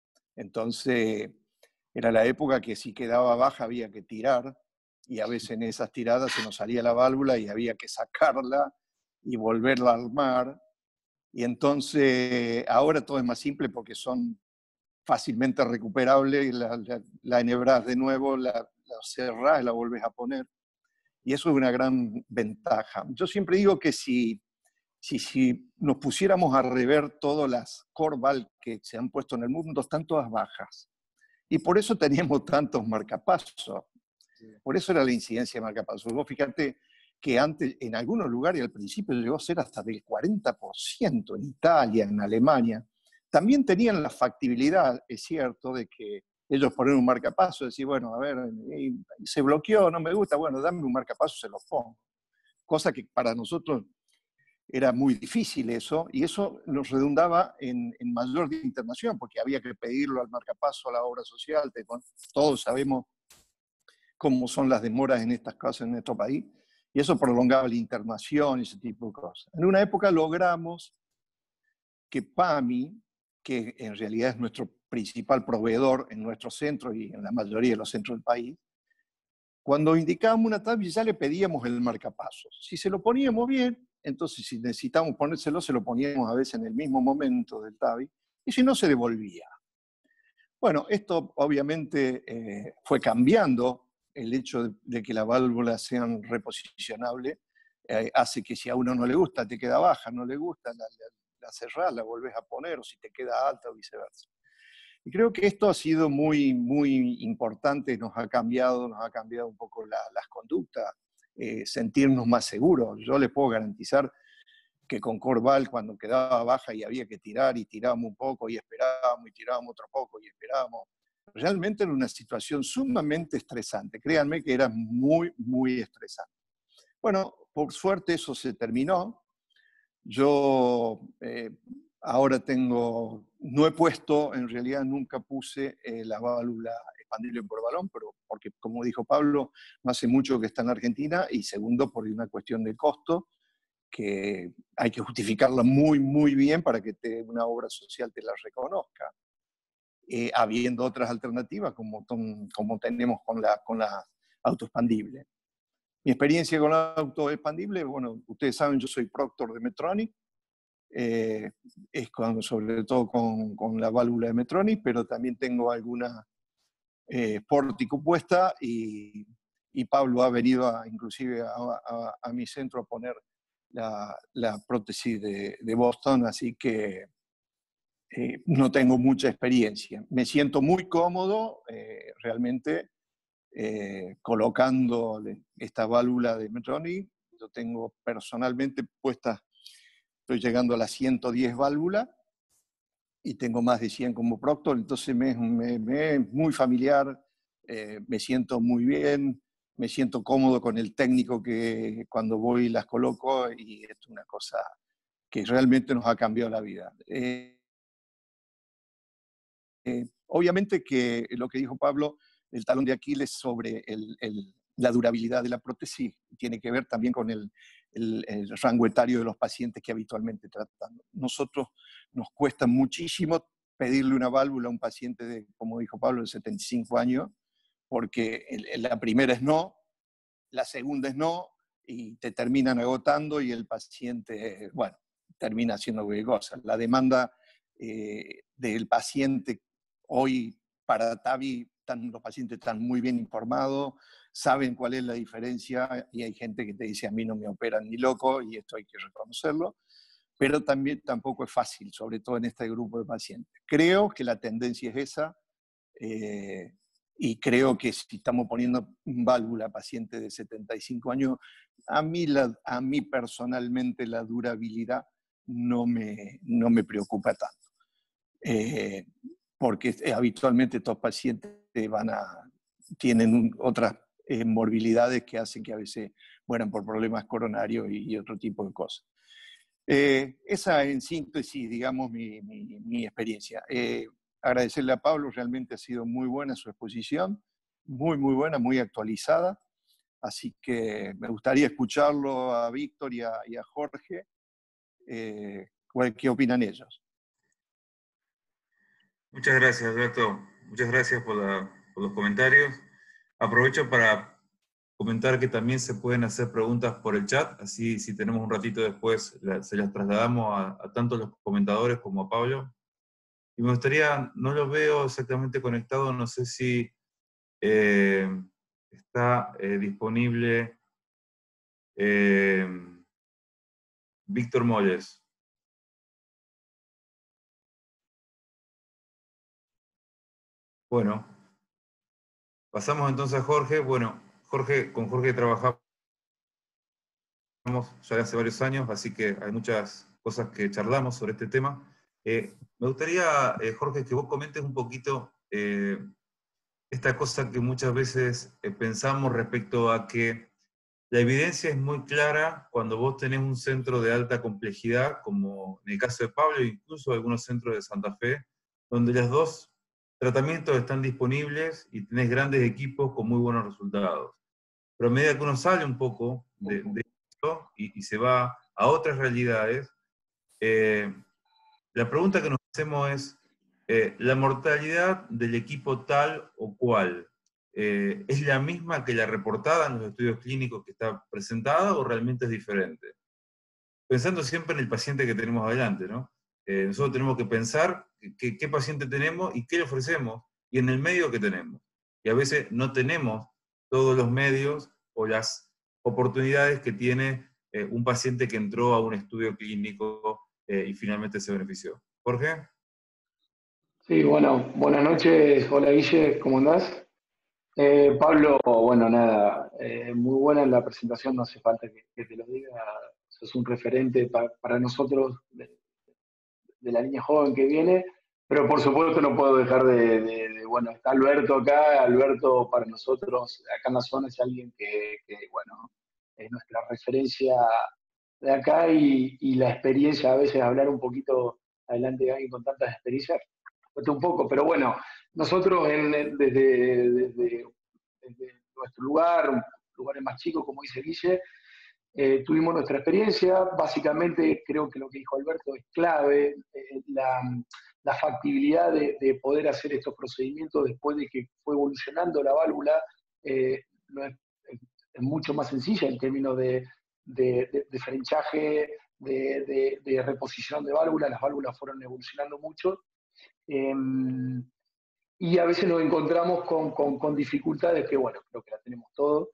Entonces era la época que si quedaba baja había que tirar, y a veces en esas tiradas se nos salía la válvula y había que sacarla y volverla a armar. Y entonces ahora todo es más simple porque son fácilmente recuperables, la, la, la enhebrás de nuevo, la, la cerrás y la volvés a poner. Y eso es una gran ventaja. Yo siempre digo que si, si, si nos pusiéramos a rever todas las Corval que se han puesto en el mundo, están todas bajas. Y por eso teníamos tantos marcapasos. Por eso era la incidencia de marcapasos. Vos fíjate que antes, en algunos lugares al principio llegó a ser hasta del cuarenta por ciento, en Italia, en Alemania. También tenían la factibilidad, es cierto, de que ellos ponen un marcapaso y decir, bueno, a ver, se bloqueó, no me gusta, bueno, dame un marcapaso, se lo pongo. Cosa que para nosotros era muy difícil eso, y eso nos redundaba en, en mayor internación, porque había que pedirlo al marcapaso, a la obra social. Todos sabemos cómo son las demoras en estas cosas en nuestro país, y eso prolongaba la internación y ese tipo de cosas. En una época logramos que PAMI, que en realidad es nuestro principal proveedor en nuestro centro y en la mayoría de los centros del país, cuando indicábamos una TAVI ya le pedíamos el marcapasos. Si se lo poníamos bien, entonces si necesitábamos ponérselo, se lo poníamos a veces en el mismo momento del TAVI, y si no, se devolvía. Bueno, esto obviamente eh, fue cambiando el hecho de, de que las válvulas sean reposicionables eh, hace que si a uno no le gusta, te queda baja, no le gusta, la, la, la cerrás, la volvés a poner, o si te queda alta o viceversa. Y creo que esto ha sido muy, muy importante, nos ha cambiado, nos ha cambiado un poco la, las conductas, eh, sentirnos más seguros. Yo les puedo garantizar que con Corval, cuando quedaba baja y había que tirar, y tirábamos un poco, y esperábamos, y tirábamos otro poco, y esperábamos, realmente era una situación sumamente estresante. Créanme que era muy, muy estresante. Bueno, por suerte eso se terminó. Yo eh, ahora tengo, no he puesto, en realidad nunca puse eh, la válvula expandible por balón, pero porque, como dijo Pablo, no hace mucho que está en Argentina, y segundo, por una cuestión de costo, que hay que justificarla muy, muy bien para que te, una obra social te la reconozca, eh, habiendo otras alternativas como, como tenemos con la, con la autoexpandible. Mi experiencia con la autoexpandible, bueno, ustedes saben, yo soy proctor de Medtronic, eh, es con, sobre todo con, con la válvula de Medtronic, pero también tengo alguna eh, Portico puesta, y, y Pablo ha venido a, inclusive a, a, a mi centro a poner la, la prótesis de, de Boston, así que eh, no tengo mucha experiencia. Me siento muy cómodo, eh, realmente, eh, colocando esta válvula de Medtronic. Yo tengo personalmente puestas, estoy llegando a las ciento diez válvulas, y tengo más de cien como proctor, entonces me, me, me es muy familiar, eh, me siento muy bien, me siento cómodo con el técnico que cuando voy las coloco, y es una cosa que realmente nos ha cambiado la vida. Eh, eh, obviamente que lo que dijo Pablo, el talón de Aquiles sobre el, el, la durabilidad de la prótesis, tiene que ver también con el, el, el rango etario de los pacientes que habitualmente tratamos. Nosotros nos cuesta muchísimo pedirle una válvula a un paciente de, como dijo Pablo, de setenta y cinco años, porque el, la primera es no, la segunda es no, y te terminan agotando, y el paciente, bueno, termina haciendo cualquier cosa. La demanda eh, del paciente hoy para TAVI, están, los pacientes están muy bien informados, saben cuál es la diferencia, y hay gente que te dice, a mí no me operan ni loco, y esto hay que reconocerlo, pero también tampoco es fácil, sobre todo en este grupo de pacientes. Creo que la tendencia es esa, eh, y creo que si estamos poniendo válvula a pacientes de setenta y cinco años, a mí, la, a mí personalmente la durabilidad no me, no me preocupa tanto. Eh, porque habitualmente estos pacientes van a, tienen otras eh, morbilidades que hacen que a veces mueran por problemas coronarios y, y otro tipo de cosas. Eh, esa en síntesis, digamos, mi, mi, mi experiencia. Eh, agradecerle a Pablo, realmente ha sido muy buena su exposición, muy, muy buena, muy actualizada. Así que me gustaría escucharlo a Víctor y a, y a Jorge, eh, ¿qué opinan ellos? Muchas gracias, Alberto. Muchas gracias por, la, por los comentarios. Aprovecho para comentar que también se pueden hacer preguntas por el chat, así si tenemos un ratito después se las trasladamos a, a tanto los comentadores como a Pablo. Y me gustaría, no lo veo exactamente conectado, no sé si eh, está eh, disponible eh, Víctor Molles. Bueno, pasamos entonces a Jorge. Bueno, Jorge, con Jorge trabajamos ya hace varios años, así que hay muchas cosas que charlamos sobre este tema. Eh, me gustaría, eh, Jorge, que vos comentes un poquito eh, esta cosa que muchas veces eh, pensamos respecto a que la evidencia es muy clara cuando vos tenés un centro de alta complejidad, como en el caso de Pablo, incluso algunos centros de Santa Fe, donde los dos tratamientos están disponibles y tenés grandes equipos con muy buenos resultados. Pero a medida que uno sale un poco de, de esto y, y se va a otras realidades, eh, la pregunta que nos hacemos es, eh, ¿la mortalidad del equipo tal o cual eh, es la misma que la reportada en los estudios clínicos que está presentada o realmente es diferente? Pensando siempre en el paciente que tenemos adelante, ¿no? Eh, nosotros tenemos que pensar que, qué paciente tenemos y qué le ofrecemos, y en el medio que tenemos. Y a veces no tenemos todos los medios o las oportunidades que tiene eh, un paciente que entró a un estudio clínico eh, y finalmente se benefició. Jorge. Sí, bueno, buenas noches. Hola Guille, ¿cómo andás? Eh, Pablo, bueno, nada, eh, muy buena la presentación, no hace falta que, que te lo diga, sos un referente pa, para nosotros de, de la línea joven que viene, pero por supuesto no puedo dejar de, de, de, bueno, está Alberto acá, Alberto para nosotros acá en la zona es alguien que, que bueno, es nuestra referencia de acá y, y la experiencia, a veces hablar un poquito adelante de alguien con tantas experiencias, cuesta un poco, pero bueno, nosotros en, desde, desde, desde nuestro lugar, lugares más chicos, como dice Guille, eh, tuvimos nuestra experiencia. Básicamente creo que lo que dijo Alberto es clave, eh, la, la factibilidad de, de poder hacer estos procedimientos después de que fue evolucionando la válvula, eh, no es, es mucho más sencilla en términos de, de, de, de frenchaje, de, de, de reposición de válvulas. Las válvulas fueron evolucionando mucho. Eh, y a veces nos encontramos con, con, con dificultades que, bueno, creo que la tenemos todos.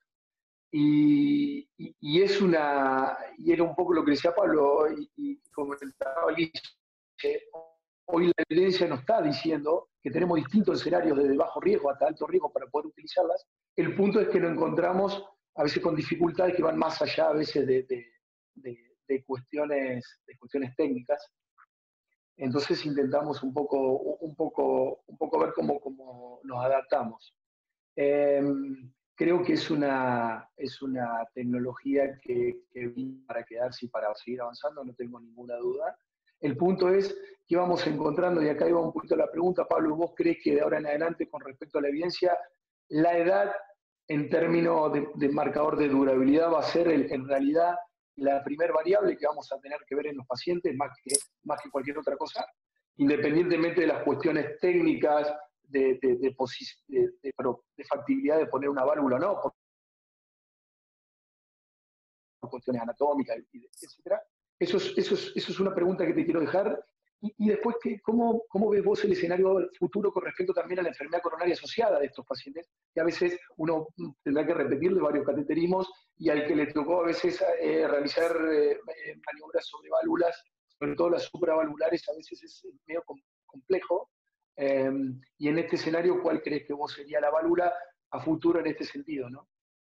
Y, y, y es una, y era un poco lo que decía Pablo, y, y comentaba Guille, que hoy la evidencia nos está diciendo que tenemos distintos escenarios desde bajo riesgo hasta alto riesgo para poder utilizarlas. El punto es que nos encontramos a veces con dificultades que van más allá a veces de, de, de, de, cuestiones, de cuestiones técnicas. Entonces intentamos un poco, un poco, un poco ver cómo, cómo nos adaptamos. Eh, creo que es una, es una tecnología que, que vino para quedarse y para seguir avanzando, no tengo ninguna duda. El punto es que vamos encontrando, y acá iba un poquito la pregunta, Pablo, ¿vos crees que de ahora en adelante, con respecto a la evidencia, la edad en términos de, de marcador de durabilidad va a ser el, en realidad la primer variable que vamos a tener que ver en los pacientes, más que, más que cualquier otra cosa, independientemente de las cuestiones técnicas, de, de, de, de, de, de factibilidad de poner una válvula o no, por, por cuestiones anatómicas, etcétera? Eso es, eso, es, eso es una pregunta que te quiero dejar. Y, y después, ¿qué, cómo, ¿cómo ves vos el escenario futuro con respecto también a la enfermedad coronaria asociada de estos pacientes? Que a veces uno tendrá que repetirle varios cateterismos y al que le tocó a veces eh, realizar eh, maniobras sobre válvulas, sobre todo las supravalvulares, a veces es medio complejo. Eh, y en este escenario, ¿cuál crees que vos sería la válvula a futuro en este sentido, ¿no?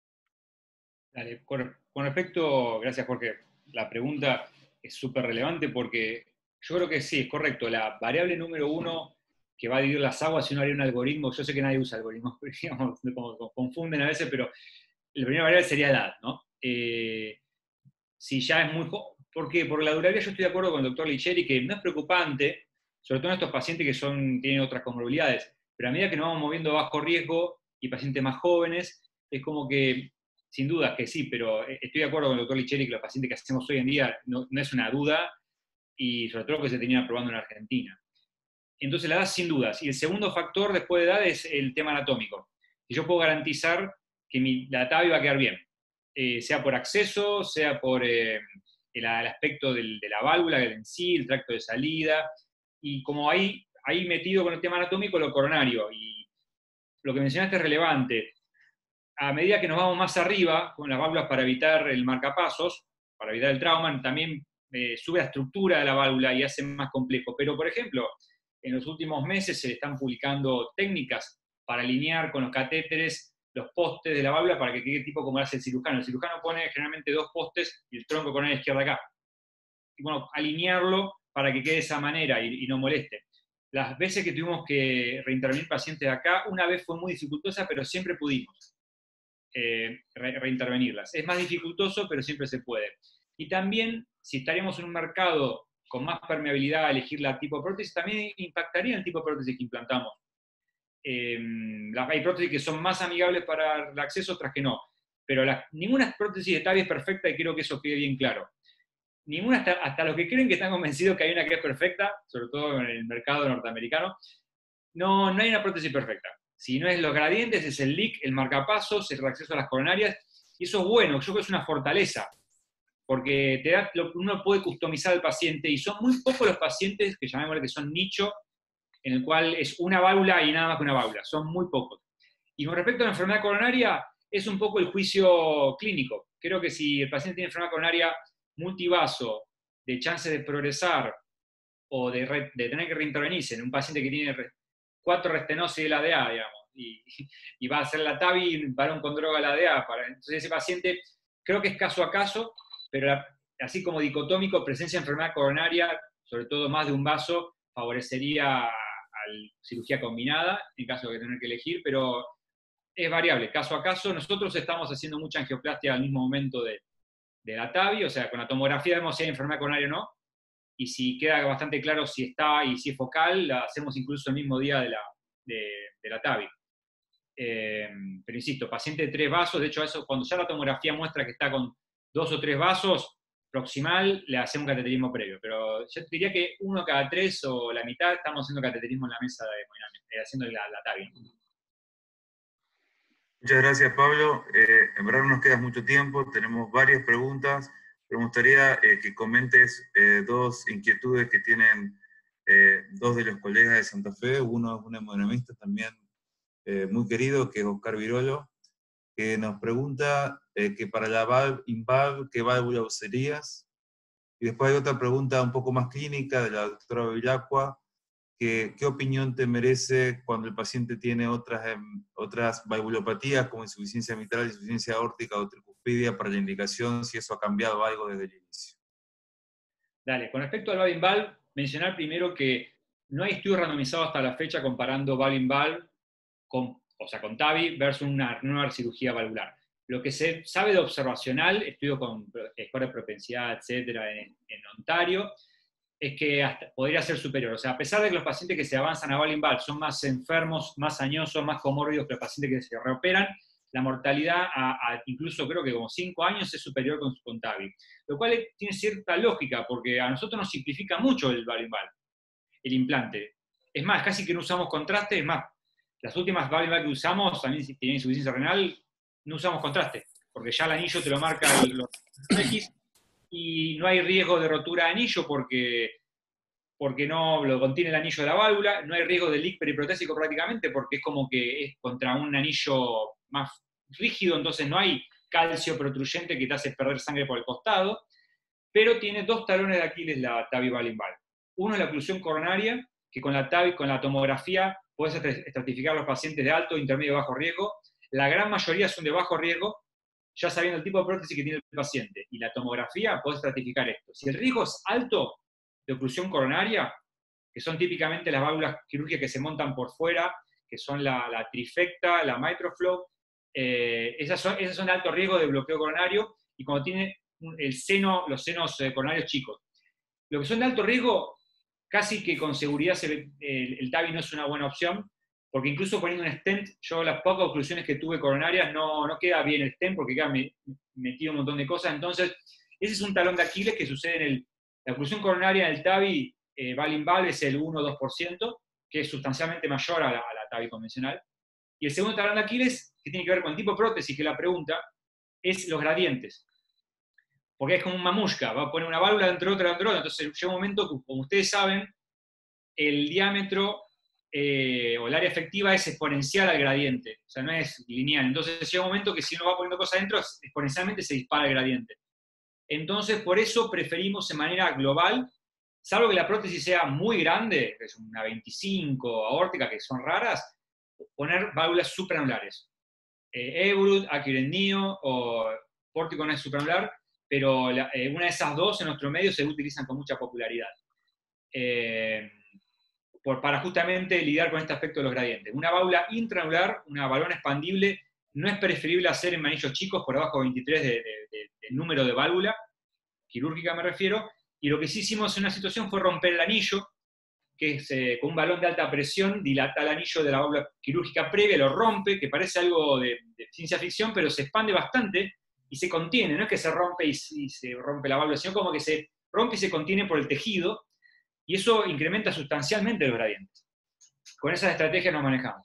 Dale, con, con respecto, gracias Jorge, la pregunta es súper relevante porque yo creo que sí, es correcto, la variable número uno que va a dividir las aguas, si uno haría un algoritmo, yo sé que nadie usa algoritmos, digamos, como, como confunden a veces, pero la primera variable sería edad, ¿no? Eh, si ya es muy joven, ¿por qué? Por la durabilidad yo estoy de acuerdo con el doctor Licheri que no es preocupante, sobre todo en estos pacientes que son, tienen otras comorbilidades, pero a medida que nos vamos moviendo a bajo riesgo y pacientes más jóvenes, es como que, sin duda que sí, pero estoy de acuerdo con el doctor Licheri que los pacientes que hacemos hoy en día no, no es una duda, y sobre todo que se tenían probando en Argentina. Entonces la edad sin dudas. Y el segundo factor después de edad es el tema anatómico. Si yo puedo garantizar que mi, la TAVI va a quedar bien, eh, sea por acceso, sea por eh, el, el aspecto del, de la válvula en sí, el tracto de salida, y como ahí, ahí metido con el tema anatómico, lo coronario. Y lo que mencionaste es relevante. A medida que nos vamos más arriba, con las válvulas para evitar el marcapasos, para evitar el trauma, también eh, sube la estructura de la válvula y hace más complejo. Pero, por ejemplo, en los últimos meses se están publicando técnicas para alinear con los catéteres los postes de la válvula para que quede tipo como hace el cirujano. El cirujano pone generalmente dos postes y el tronco con la izquierda acá. Y bueno, alinearlo para que quede de esa manera y, y no moleste. Las veces que tuvimos que reintervenir pacientes de acá, una vez fue muy dificultosa, pero siempre pudimos eh, re reintervenirlas. Es más dificultoso, pero siempre se puede. Y también, si estaríamos en un mercado con más permeabilidad a elegir la tipo de prótesis, también impactaría el tipo de prótesis que implantamos. Eh, las, hay prótesis que son más amigables para el acceso, otras que no. Pero la, ninguna prótesis de TAVI es perfecta y quiero que eso quede bien claro. Ninguna, hasta, hasta los que creen que están convencidos que hay una que es perfecta, sobre todo en el mercado norteamericano, no, no hay una prótesis perfecta. Si no es los gradientes, es el leak, el marcapasos, el reacceso a las coronarias, y eso es bueno, yo creo que es una fortaleza, porque te da, uno puede customizar al paciente, y son muy pocos los pacientes que llamémosle que son nicho, en el cual es una válvula y nada más que una válvula, son muy pocos. Y con respecto a la enfermedad coronaria, es un poco el juicio clínico. Creo que si el paciente tiene enfermedad coronaria multivaso, de chances de progresar o de, re, de tener que reintervenirse en un paciente que tiene re, cuatro restenosis de la A D A, digamos, y, y va a hacer la T A V I varón con droga la A D A, para, entonces ese paciente creo que es caso a caso, pero la, así como dicotómico, presencia de enfermedad coronaria, sobre todo más de un vaso, favorecería a, a cirugía combinada, en caso de tener que elegir, pero es variable, caso a caso. Nosotros estamos haciendo mucha angioplastia al mismo momento de, de la T A V I, o sea, con la tomografía vemos si hay enfermedad coronaria o no, y si queda bastante claro si está y si es focal, la hacemos incluso el mismo día de la, de, de la T A V I. Eh, pero insisto, paciente de tres vasos, de hecho eso, cuando ya la tomografía muestra que está con dos o tres vasos, proximal, le hacemos cateterismo previo, pero yo diría que uno cada tres o la mitad estamos haciendo cateterismo en la mesa de hemodinamia, eh, haciendo la, la T A V I. Muchas gracias, Pablo. Eh, en verdad no nos queda mucho tiempo, tenemos varias preguntas, pero me gustaría eh, que comentes eh, dos inquietudes que tienen eh, dos de los colegas de Santa Fe. Uno es un hemodinamista también eh, muy querido, que es Oscar Virolo, que nos pregunta eh, que para la valve INVALV, ¿qué válvula usarías? Y después hay otra pregunta un poco más clínica de la doctora Villacqua, que ¿qué opinión te merece cuando el paciente tiene otras, eh, otras valvulopatías como insuficiencia mitral, insuficiencia aórtica o tricuspidia para la indicación, si eso ha cambiado algo desde el inicio? Dale, con respecto al valve INVALV, mencionar primero que no hay estudios randomizados hasta la fecha comparando valve INVALV con, o sea, con T A V I versus una nueva cirugía valvular. Lo que se sabe de observacional, estudio con score de propensidad, etcétera, en, en Ontario, es que hasta podría ser superior. O sea, a pesar de que los pacientes que se avanzan a valve INVALV son más enfermos, más añosos, más comórbidos que los pacientes que se reoperan, la mortalidad a, a incluso creo que como cinco años es superior con, con T A V I. Lo cual tiene cierta lógica, porque a nosotros nos simplifica mucho el valve INVALV, el implante. Es más, casi que no usamos contraste, es más, las últimas valve INVALV que usamos, también si tienen insuficiencia renal, no usamos contraste, porque ya el anillo te lo marca los X, y no hay riesgo de rotura de anillo porque, porque no lo contiene el anillo de la válvula, no hay riesgo de leak periprotésico prácticamente porque es como que es contra un anillo más rígido, entonces no hay calcio protruyente que te hace perder sangre por el costado, pero tiene dos talones de Aquiles la T A V I valve INVALV. Uno es la oclusión coronaria, que con la T A V I, con la tomografía, puedes estratificar a los pacientes de alto, intermedio y bajo riesgo. La gran mayoría son de bajo riesgo, ya sabiendo el tipo de prótesis que tiene el paciente. Y la tomografía, puede estratificar esto. Si el riesgo es alto de oclusión coronaria, que son típicamente las válvulas quirúrgicas que se montan por fuera, que son la, la trifecta, la MitraFlow, eh, esas, son, esas son de alto riesgo de bloqueo coronario, y cuando tiene el seno, los senos eh, coronarios chicos. Lo que son de alto riesgo, casi que con seguridad se ve, el, el T A V I no es una buena opción, porque incluso poniendo un stent, yo las pocas oclusiones que tuve coronarias no, no queda bien el stent porque queda me, metido un montón de cosas. Entonces, ese es un talón de Aquiles que sucede en el, la oclusión coronaria en el T A V I, eh, valve INVALV es el uno o dos por ciento, que es sustancialmente mayor a la, a la T A V I convencional. Y el segundo talón de Aquiles, que tiene que ver con el tipo de prótesis, que la pregunta, es los gradientes. Porque es como un mamushka, va a poner una válvula dentro de otra, dentro de otra. Entonces llega un momento que, como ustedes saben, el diámetro eh, o el área efectiva es exponencial al gradiente, o sea, no es lineal. Entonces llega un momento que si uno va poniendo cosas dentro, exponencialmente se dispara el gradiente. Entonces, por eso preferimos de manera global, salvo que la prótesis sea muy grande, que es una veinticinco aórtica, que son raras, poner válvulas supranulares. Eh, Evrud, Accurate Neo o Pórtico no es supranular, pero la, eh, una de esas dos en nuestro medio se utilizan con mucha popularidad. Eh, por, para justamente lidiar con este aspecto de los gradientes. Una válvula intranular, una balón expandible, no es preferible hacer en manillos chicos por abajo de veintitrés de, de, de, de número de válvula, quirúrgica me refiero, y lo que sí hicimos en una situación fue romper el anillo, que es eh, con un balón de alta presión, dilata el anillo de la válvula quirúrgica previa, lo rompe, que parece algo de, de ciencia ficción, pero se expande bastante y se contiene, no es que se rompe y, y se rompe la válvula, sino como que se rompe y se contiene por el tejido, y eso incrementa sustancialmente los gradientes. Con esas estrategias nos manejamos.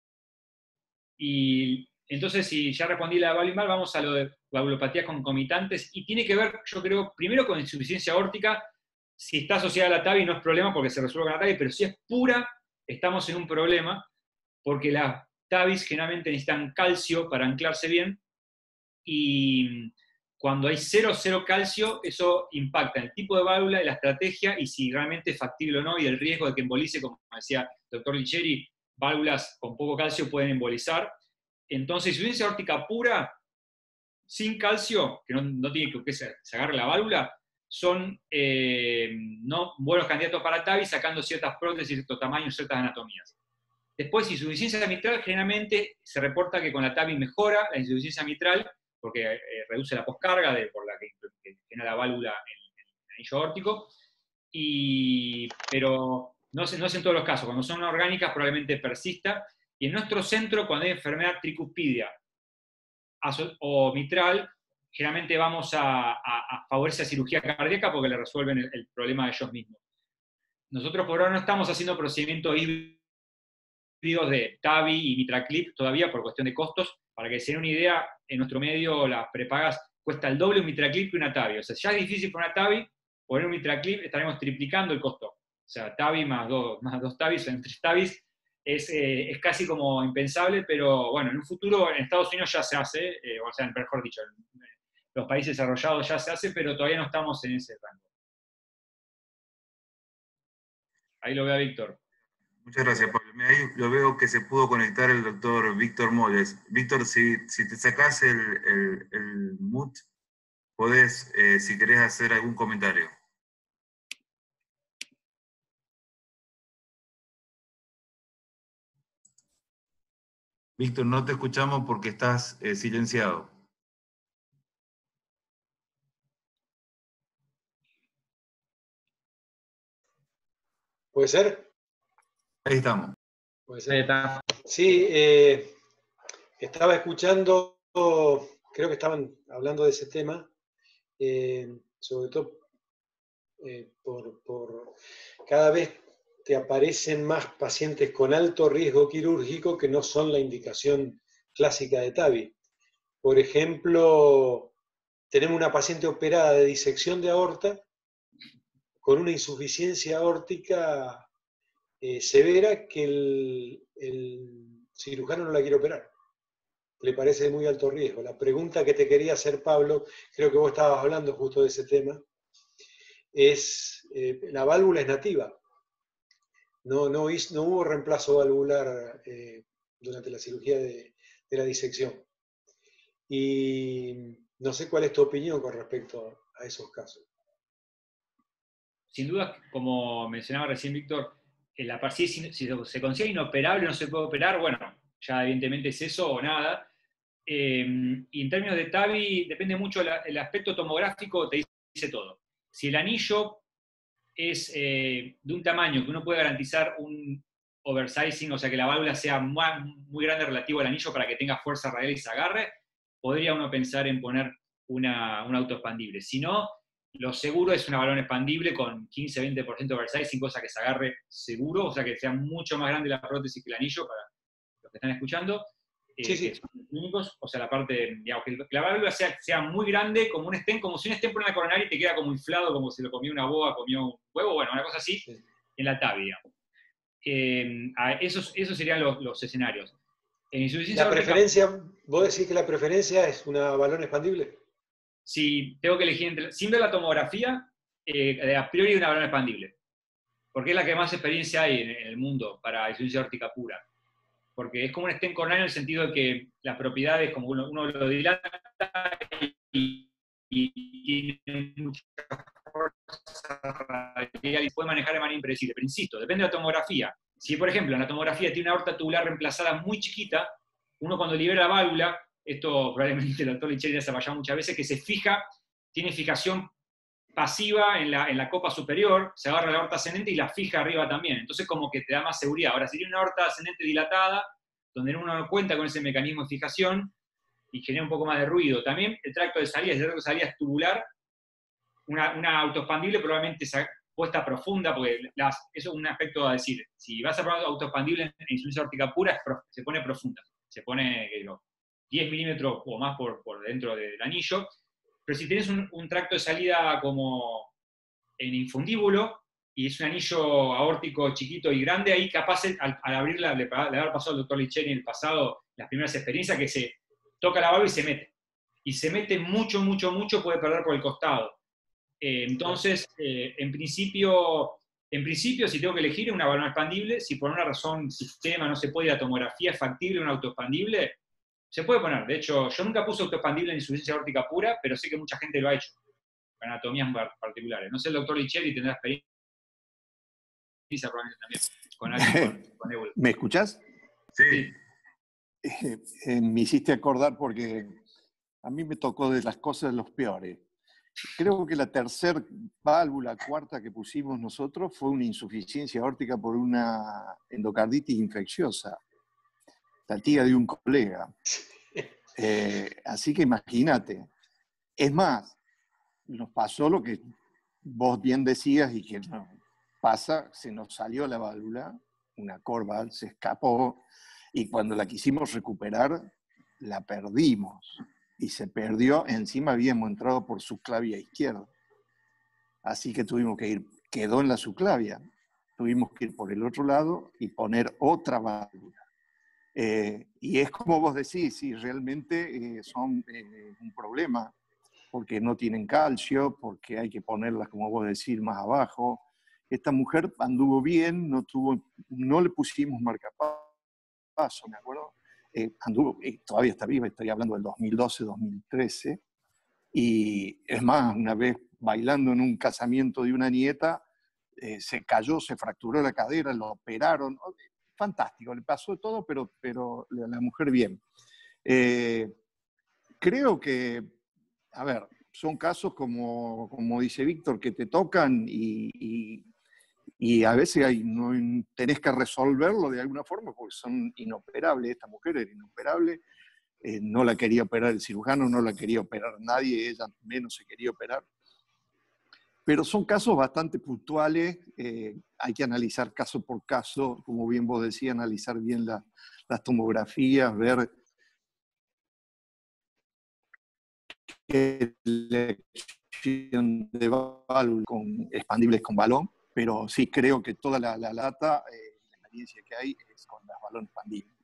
Y entonces, si ya respondí la valve INVALV, vamos a lo de valvulopatías concomitantes, y tiene que ver, yo creo, primero con insuficiencia aórtica. Si está asociada a la T A V I no es problema porque se resuelve con la T A V I, pero si es pura, estamos en un problema, porque la TAVIs generalmente necesitan calcio para anclarse bien, y cuando hay cero, cero calcio, eso impacta en el tipo de válvula, en la estrategia, y si realmente es factible o no, y el riesgo de que embolice, como decía el doctor Licheri, válvulas con poco calcio pueden embolizar. Entonces, insuficiencia aórtica pura, sin calcio, que no, no tiene que, que se, se agarre la válvula, son eh, no buenos candidatos para TAVI, sacando ciertas prótesis, ciertos tamaños, ciertas anatomías. Después, insuficiencia mitral, generalmente se reporta que con la TAVI mejora la insuficiencia mitral, porque eh, reduce la poscarga de, por la que, que tiene la válvula en, en el anillo aórtico, y, pero no es, no es en todos los casos. Cuando son orgánicas probablemente persista, y en nuestro centro, cuando hay enfermedad tricuspidia o mitral, generalmente vamos a, a, a favorecer la cirugía cardíaca porque le resuelven el, el problema de ellos mismos. Nosotros por ahora no estamos haciendo procedimientos híbridos de TAVI y MitraClip todavía por cuestión de costos. Para que se den una idea, en nuestro medio las prepagas cuesta el doble un MitraClip que una TAVI. O sea, ya es difícil para una TAVI, poner un MitraClip estaremos triplicando el costo. O sea, TAVI más dos, más dos TAVIs, en tres TAVIs, es, eh, es casi como impensable, pero bueno, en un futuro en Estados Unidos ya se hace, eh, o sea, mejor dicho, en los países desarrollados ya se hace, pero todavía no estamos en ese rango. Ahí lo veo a Víctor. Muchas gracias, Pablo. Mira, ahí lo veo que se pudo conectar el doctor Víctor Moles. Víctor, si, si te sacás el, el, el mute, podés, eh, si querés, hacer algún comentario. Víctor, no te escuchamos porque estás eh, silenciado. ¿Puede ser? Ahí estamos. ¿Puede ser? Ahí está. Sí, eh, estaba escuchando, creo que estaban hablando de ese tema, eh, sobre todo eh, por, por cada vez te aparecen más pacientes con alto riesgo quirúrgico que no son la indicación clásica de TAVI. Por ejemplo, tenemos una paciente operada de disección de aorta con una insuficiencia aórtica eh, severa que el, el cirujano no la quiere operar. Le parece de muy alto riesgo. La pregunta que te quería hacer, Pablo, creo que vos estabas hablando justo de ese tema, es, eh, la válvula es nativa. No, no, no hubo reemplazo valvular eh, durante la cirugía de, de la disección. Y no sé cuál es tu opinión con respecto a esos casos. Sin duda, como mencionaba recién Víctor, la si, si se considera inoperable o no se puede operar, bueno, ya evidentemente es eso o nada. Eh, y en términos de TAVI, depende mucho, la, el aspecto tomográfico te dice todo. Si el anillo es eh, de un tamaño que uno puede garantizar un oversizing, o sea que la válvula sea muy, muy grande relativo al anillo para que tenga fuerza radial y se agarre, podría uno pensar en poner una, un auto expandible. Si no, lo seguro es una balón expandible con quince a veinte por ciento de oversizing, cosa que se agarre seguro, o sea que sea mucho más grande la prótesis que el anillo, para los que están escuchando. Eh, sí, sí. Que son clínicos, o sea, la parte, digamos, que la válvula sea, sea muy grande, como un stent, como si un stent por una coronaria y te queda como inflado, como si lo comió una boa, comió un huevo, bueno, una cosa así, sí. En la TAVI, digamos. Eh, esos, esos serían los, los escenarios. En insuficiencia la preferencia, aórtica, ¿vos decís que la preferencia es una balón expandible? Si tengo que elegir entre, sin ver la tomografía, eh, a priori una balón expandible, porque es la que más experiencia hay en, en el mundo para insuficiencia aórtica pura. Porque es como un stent coronario en el sentido de que las propiedades, como uno, uno lo dilata y, y tiene mucha fuerza radial y puede manejar de manera impredecible. Pero insisto, depende de la tomografía. Si, por ejemplo, en la tomografía tiene una aorta tubular reemplazada muy chiquita, uno cuando libera la válvula, esto probablemente el doctor Licheri se ha fallado muchas veces, que se fija, tiene fijación pasiva en la, en la copa superior, se agarra la aorta ascendente y la fija arriba también. Entonces como que te da más seguridad. Ahora, si tiene una aorta ascendente dilatada, donde uno no cuenta con ese mecanismo de fijación y genera un poco más de ruido. También el tracto de salida, el tracto de salida es tubular, una, una autoexpandible probablemente puesta profunda, porque las, eso es un aspecto a decir. Si vas a probar autoexpandible en insuficiencia aórtica pura, se pone profunda. Se pone digo, diez milímetros o más por, por dentro del anillo. Pero si tienes un, un tracto de salida como en infundíbulo, y es un anillo aórtico chiquito y grande, ahí capaz al, al abrirla, le, le haber pasado al doctor Licheri en el pasado las primeras experiencias, que se toca la válvula y se mete. Y se mete mucho, mucho, mucho, puede perder por el costado. Eh, entonces, eh, en principio, en principio, si tengo que elegir una válvula expandible, si por una razón sistema no se puede, la tomografía es factible, una autoexpandible, se puede poner. De hecho, yo nunca puse autoexpandible en insuficiencia aórtica pura, pero sé que mucha gente lo ha hecho, con anatomías particulares. No sé, el doctor Licheri tendrá experiencia probablemente también con alguien con, con ébola. ¿Me escuchás? Sí. Eh, eh, me hiciste acordar porque a mí me tocó de las cosas los peores. Creo que la tercera válvula, cuarta que pusimos nosotros fue una insuficiencia aórtica por una endocarditis infecciosa, la tía de un colega. Eh, así que imagínate. Es más, nos pasó lo que vos bien decías y que no pasa, se nos salió la válvula, una corva, se escapó, y cuando la quisimos recuperar, la perdimos. Y se perdió, encima habíamos entrado por subclavia izquierda. Así que tuvimos que ir, quedó en la subclavia, tuvimos que ir por el otro lado y poner otra válvula. Eh, y es como vos decís, sí, realmente eh, son eh, un problema, porque no tienen calcio, porque hay que ponerlas, como vos decís, más abajo. Esta mujer anduvo bien, no, tuvo, no le pusimos marcapaso, me acuerdo. Eh, anduvo, eh, todavía está viva, estoy hablando del dos mil doce, dos mil trece, y es más, una vez bailando en un casamiento de una nieta, eh, se cayó, se fracturó la cadera, lo operaron, fantástico, le pasó todo, pero, pero la, la mujer bien. Eh, creo que, a ver, son casos como, como dice Víctor, que te tocan y, y, y a veces hay, no, tenés que resolverlo de alguna forma porque son inoperables. Esta mujer era inoperable, eh, no la quería operar el cirujano, no la quería operar nadie, ella menos se quería operar. Pero son casos bastante puntuales, eh, hay que analizar caso por caso, como bien vos decías, analizar bien la, las tomografías, ver elección de válvulas con, expandibles con balón, pero sí creo que toda la, la lata, eh, la experiencia que hay es con las balones expandibles.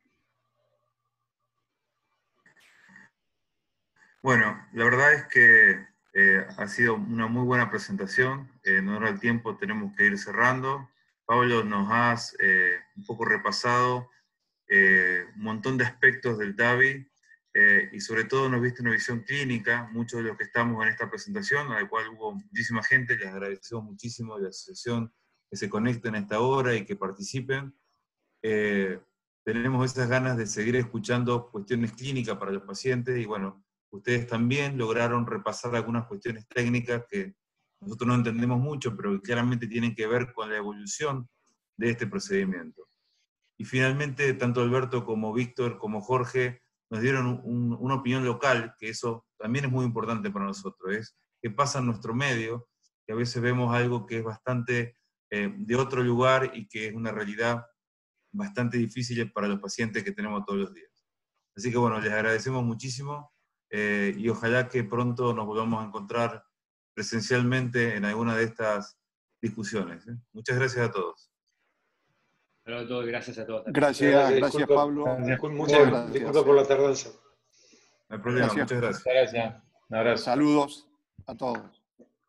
Bueno, la verdad es que eh, ha sido una muy buena presentación. Eh, en honor al tiempo tenemos que ir cerrando. Pablo, nos has eh, un poco repasado eh, un montón de aspectos del TAVI, eh, y sobre todo nos viste una visión clínica. Muchos de los que estamos en esta presentación, a la cual hubo muchísima gente, les agradecemos muchísimo de la asociación que se conecten a esta hora y que participen. Eh, tenemos esas ganas de seguir escuchando cuestiones clínicas para los pacientes, y bueno, ustedes también lograron repasar algunas cuestiones técnicas que nosotros no entendemos mucho, pero que claramente tienen que ver con la evolución de este procedimiento. Y finalmente, tanto Alberto como Víctor como Jorge nos dieron un, una opinión local, que eso también es muy importante para nosotros, es qué pasa en nuestro medio, que a veces vemos algo que es bastante eh, de otro lugar y que es una realidad bastante difícil para los pacientes que tenemos todos los días. Así que bueno, les agradecemos muchísimo, eh, y ojalá que pronto nos volvamos a encontrar presencialmente en alguna de estas discusiones, ¿eh? Muchas gracias a todos. Saludos a todos, gracias a todos. Gracias, Gracias, gracias disculpa, Pablo. disculpa, muchas gracias. disculpa por la tardanza. No hay problema, Gracias. muchas gracias. Gracias. Un abrazo. Saludos a todos.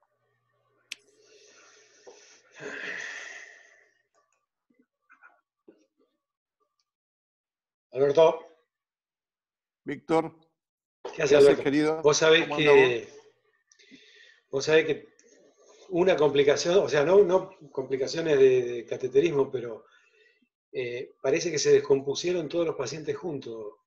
Alberto, Víctor, ¿qué hace Alberto? querido? Vos sabés ¿Cómo que, vos sabés que una complicación, o sea, no, no complicaciones de, de cateterismo, pero eh, parece que se descompusieron todos los pacientes juntos,